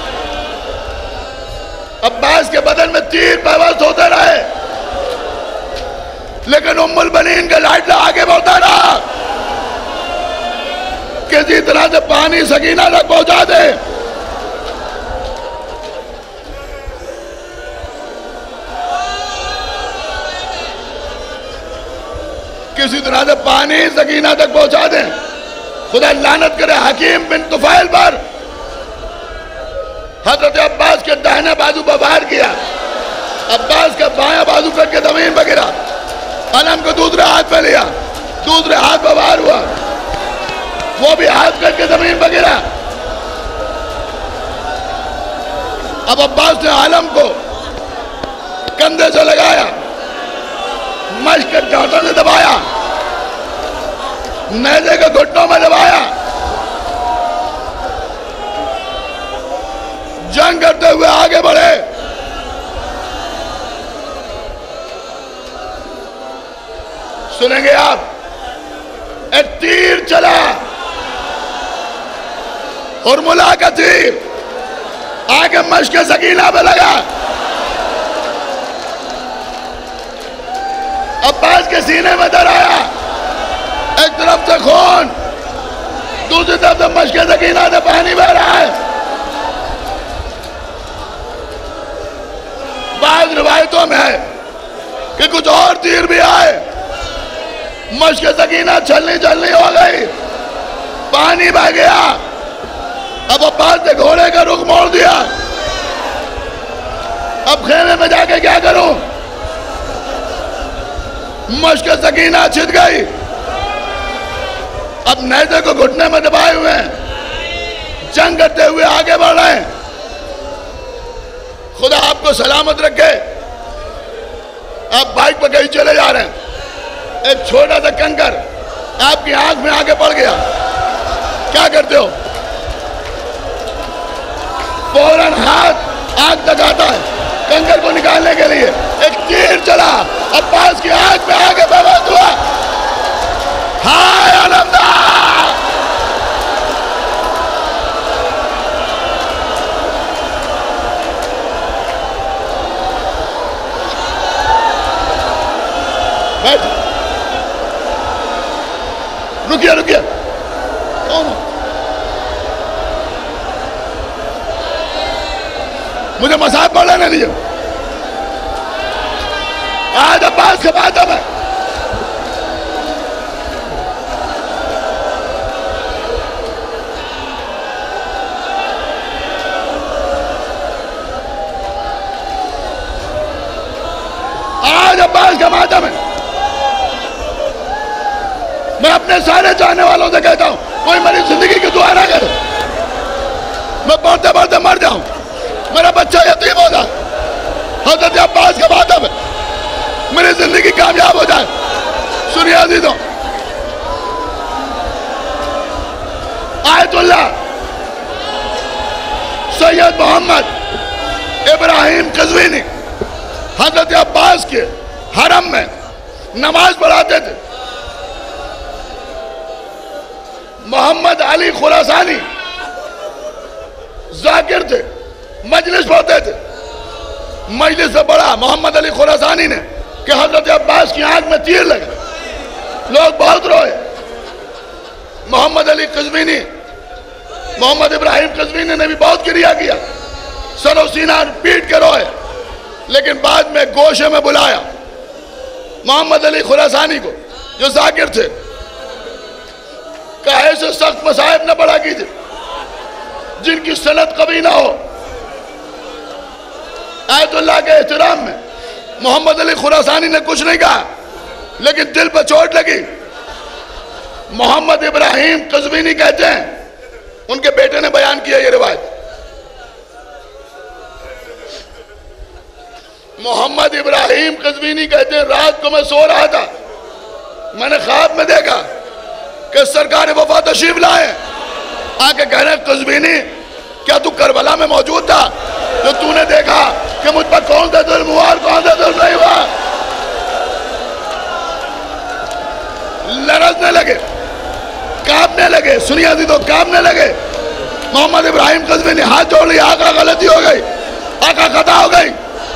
A: अब्बास के बदन में तीर पैवस्त होते रहे, लेकिन उम्मुल बनीन का लाडला आगे बढ़ता रहा। किसी तरह से पानी सकीना तक पहुंचा दे। किसी तरह से पानी सकीना तक पहुंचा दे। खुदा लानत करे हकीम बिन तुफैल पर। हजरत अब्बास के दाहिने बाजू पर वार किया, अब्बास का बायां बाजू करके जमीन पर गिरा। अलम को दूसरे हाथ पे लिया, दूसरे हाथ पर वार हुआ, वो भी हाथ करके जमीन पर गिरा। अब अब्बास ने आलम को कंधे से लगाया, मश्क के डांटों से दबाया, नेज़े के घुटनों में दबाया। जंग करते हुए आगे बढ़े। सुनेंगे आप, एक तीर चला, हुरमुला का तीर आगे मश्क सकीना पे लगा। अब्बास के सीने में दर आया। एक तरफ से खून, दूसरी तरफ से मश्क सकीना से पानी बह रहा है। बाद रिवायतों में है कि कुछ और तीर भी आए। मश्क सकीना छलनी छलनी हो गई, पानी बह गया। अब अब्बास ने घोड़े का रुख मोड़ दिया। अब खेमे में जाके क्या करूं? मश्क सकीना छिद गई। अब नेज़े को घुटने में दबाए हुए हैं, जंग करते हुए आगे बढ़ रहे हैं। खुदा आपको सलामत रखे। आप बाइक पर कहीं चले जा रहे हैं, एक छोटा सा कंकर आपकी आंख में आके पड़ गया, क्या करते हो? फौरन हाथ आंख तक आता है कंकर को निकालने के लिए। एक तीर चला, अब्बास की आंख में आगे बर्बाद हुआ। हाय अलमदार! बैठ, रुकिए रुकिए, कौन? मुझे मसाहब पढ़ लेने दीजिए। आज अब्बास के बाद है। आज अब्बास का मातम है। मैं अपने सारे चाहने वालों से कहता हूं, कोई मेरी जिंदगी की दुआ ना करे, मैं पढ़ते पढ़ते मर जाऊं, मेरा बच्चा यतीम हो जाए। हजरत अब्बास का मातम है, मेरी जिंदगी कामयाब हो जाए। सुनिए अजीजों, Ayatollah Sayyid Mohammad Ibrahim Qazvini हजरत अब्बास के हरम में नमाज पढ़ाते थे। मोहम्मद अली खुरासानी जाकिर थे, मजलिस पढ़ते थे। मजलिस से पढ़ा मोहम्मद अली खुरासानी ने कि हजरत अब्बास की आंख में तीर लगा। लोग बहुत रोए। मोहम्मद अली कज़वीनी, मोहम्मद इब्राहिम कज़वीनी ने भी बहुत क्रिया किया, सरो सीना पीट के रोए। लेकिन बाद में गोशे में बुलाया मोहम्मद अली खुरासानी को, जो जाकिर थे, कहे से सख्त मसाइब न पढ़ा कीजिए जिनकी सनद कभी ना हो। आयतुल्लाह के एहतराम में मोहम्मद अली खुरासानी ने कुछ नहीं कहा, लेकिन दिल पर चोट लगी। मोहम्मद इब्राहिम कज़वीनी कहते हैं, उनके बेटे ने बयान किया ये रिवायत, मोहम्मद इब्राहिम कज़वीनी कहते हैं रात को मैं सो रहा था, मैंने ख्वाब में देखा कि सरकार वफा तशरीफ लाए, आके कह रहे कज़वीनी क्या तू करबला में मौजूद था जो तूने देखा कि मुझ पर कौन सा जुल्म हुआ और कौन सा जुल्म नहीं हुआ। लरजने लगे, कांपने लगे, सुनिया दी तो कांपने लगे। मोहम्मद इब्राहिम कज़वीनी हाथ जोड़ लिया, आका गलती हो गई, आका खता हो गई।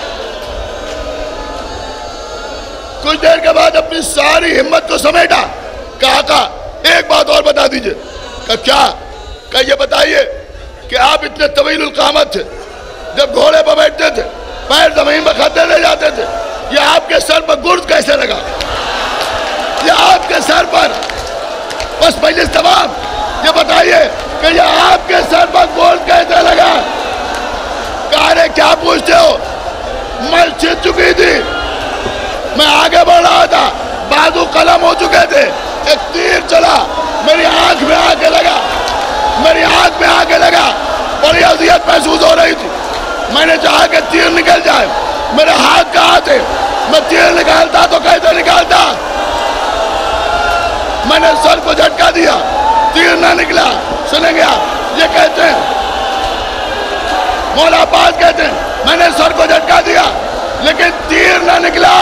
A: कुछ देर के बाद अपनी सारी हिम्मत को समेटा, कहा का एक बात और बता दीजिए। कहा क्या? कहा ये बताइए कि आप इतने तवील कामत थे, जब घोड़े पर बैठते थे पैर जमीन पर खद्दे ले जाते थे, ये आपके सर पर गुर्द कैसे लगा? ये आपके सर पर, बस पहले तमाम ये बताइए कि ये आपके सर पर गुर्द कैसे लगा? कहा रे क्या पूछते हो, मल छिद चुकी थी, मैं आगे बढ़ रहा था, बाजू कलम हो चुके थे, एक तीर चला मेरी आंख में आके लगा, मेरी आंख में आके लगा, बड़ी अजियत महसूस हो रही थी। मैंने चाहा कि तीर निकल जाए, मेरे हाथ कहाँ थे, मैं तीर निकालता तो कैसे निकालता? मैंने सर को झटका दिया, तीर ना निकला। सुनेंगे आप, ये कहते हैं मौला अब्बास कहते हैं मैंने सर को झटका दिया लेकिन तीर ना निकला।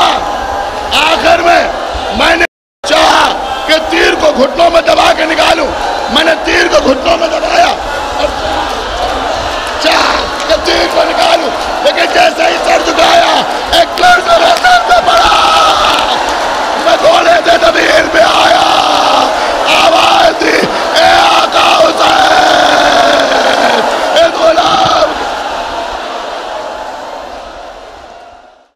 A: आखिर में मैंने चाहा कि तीर को घुटनों में दबा के निकालूं, मैंने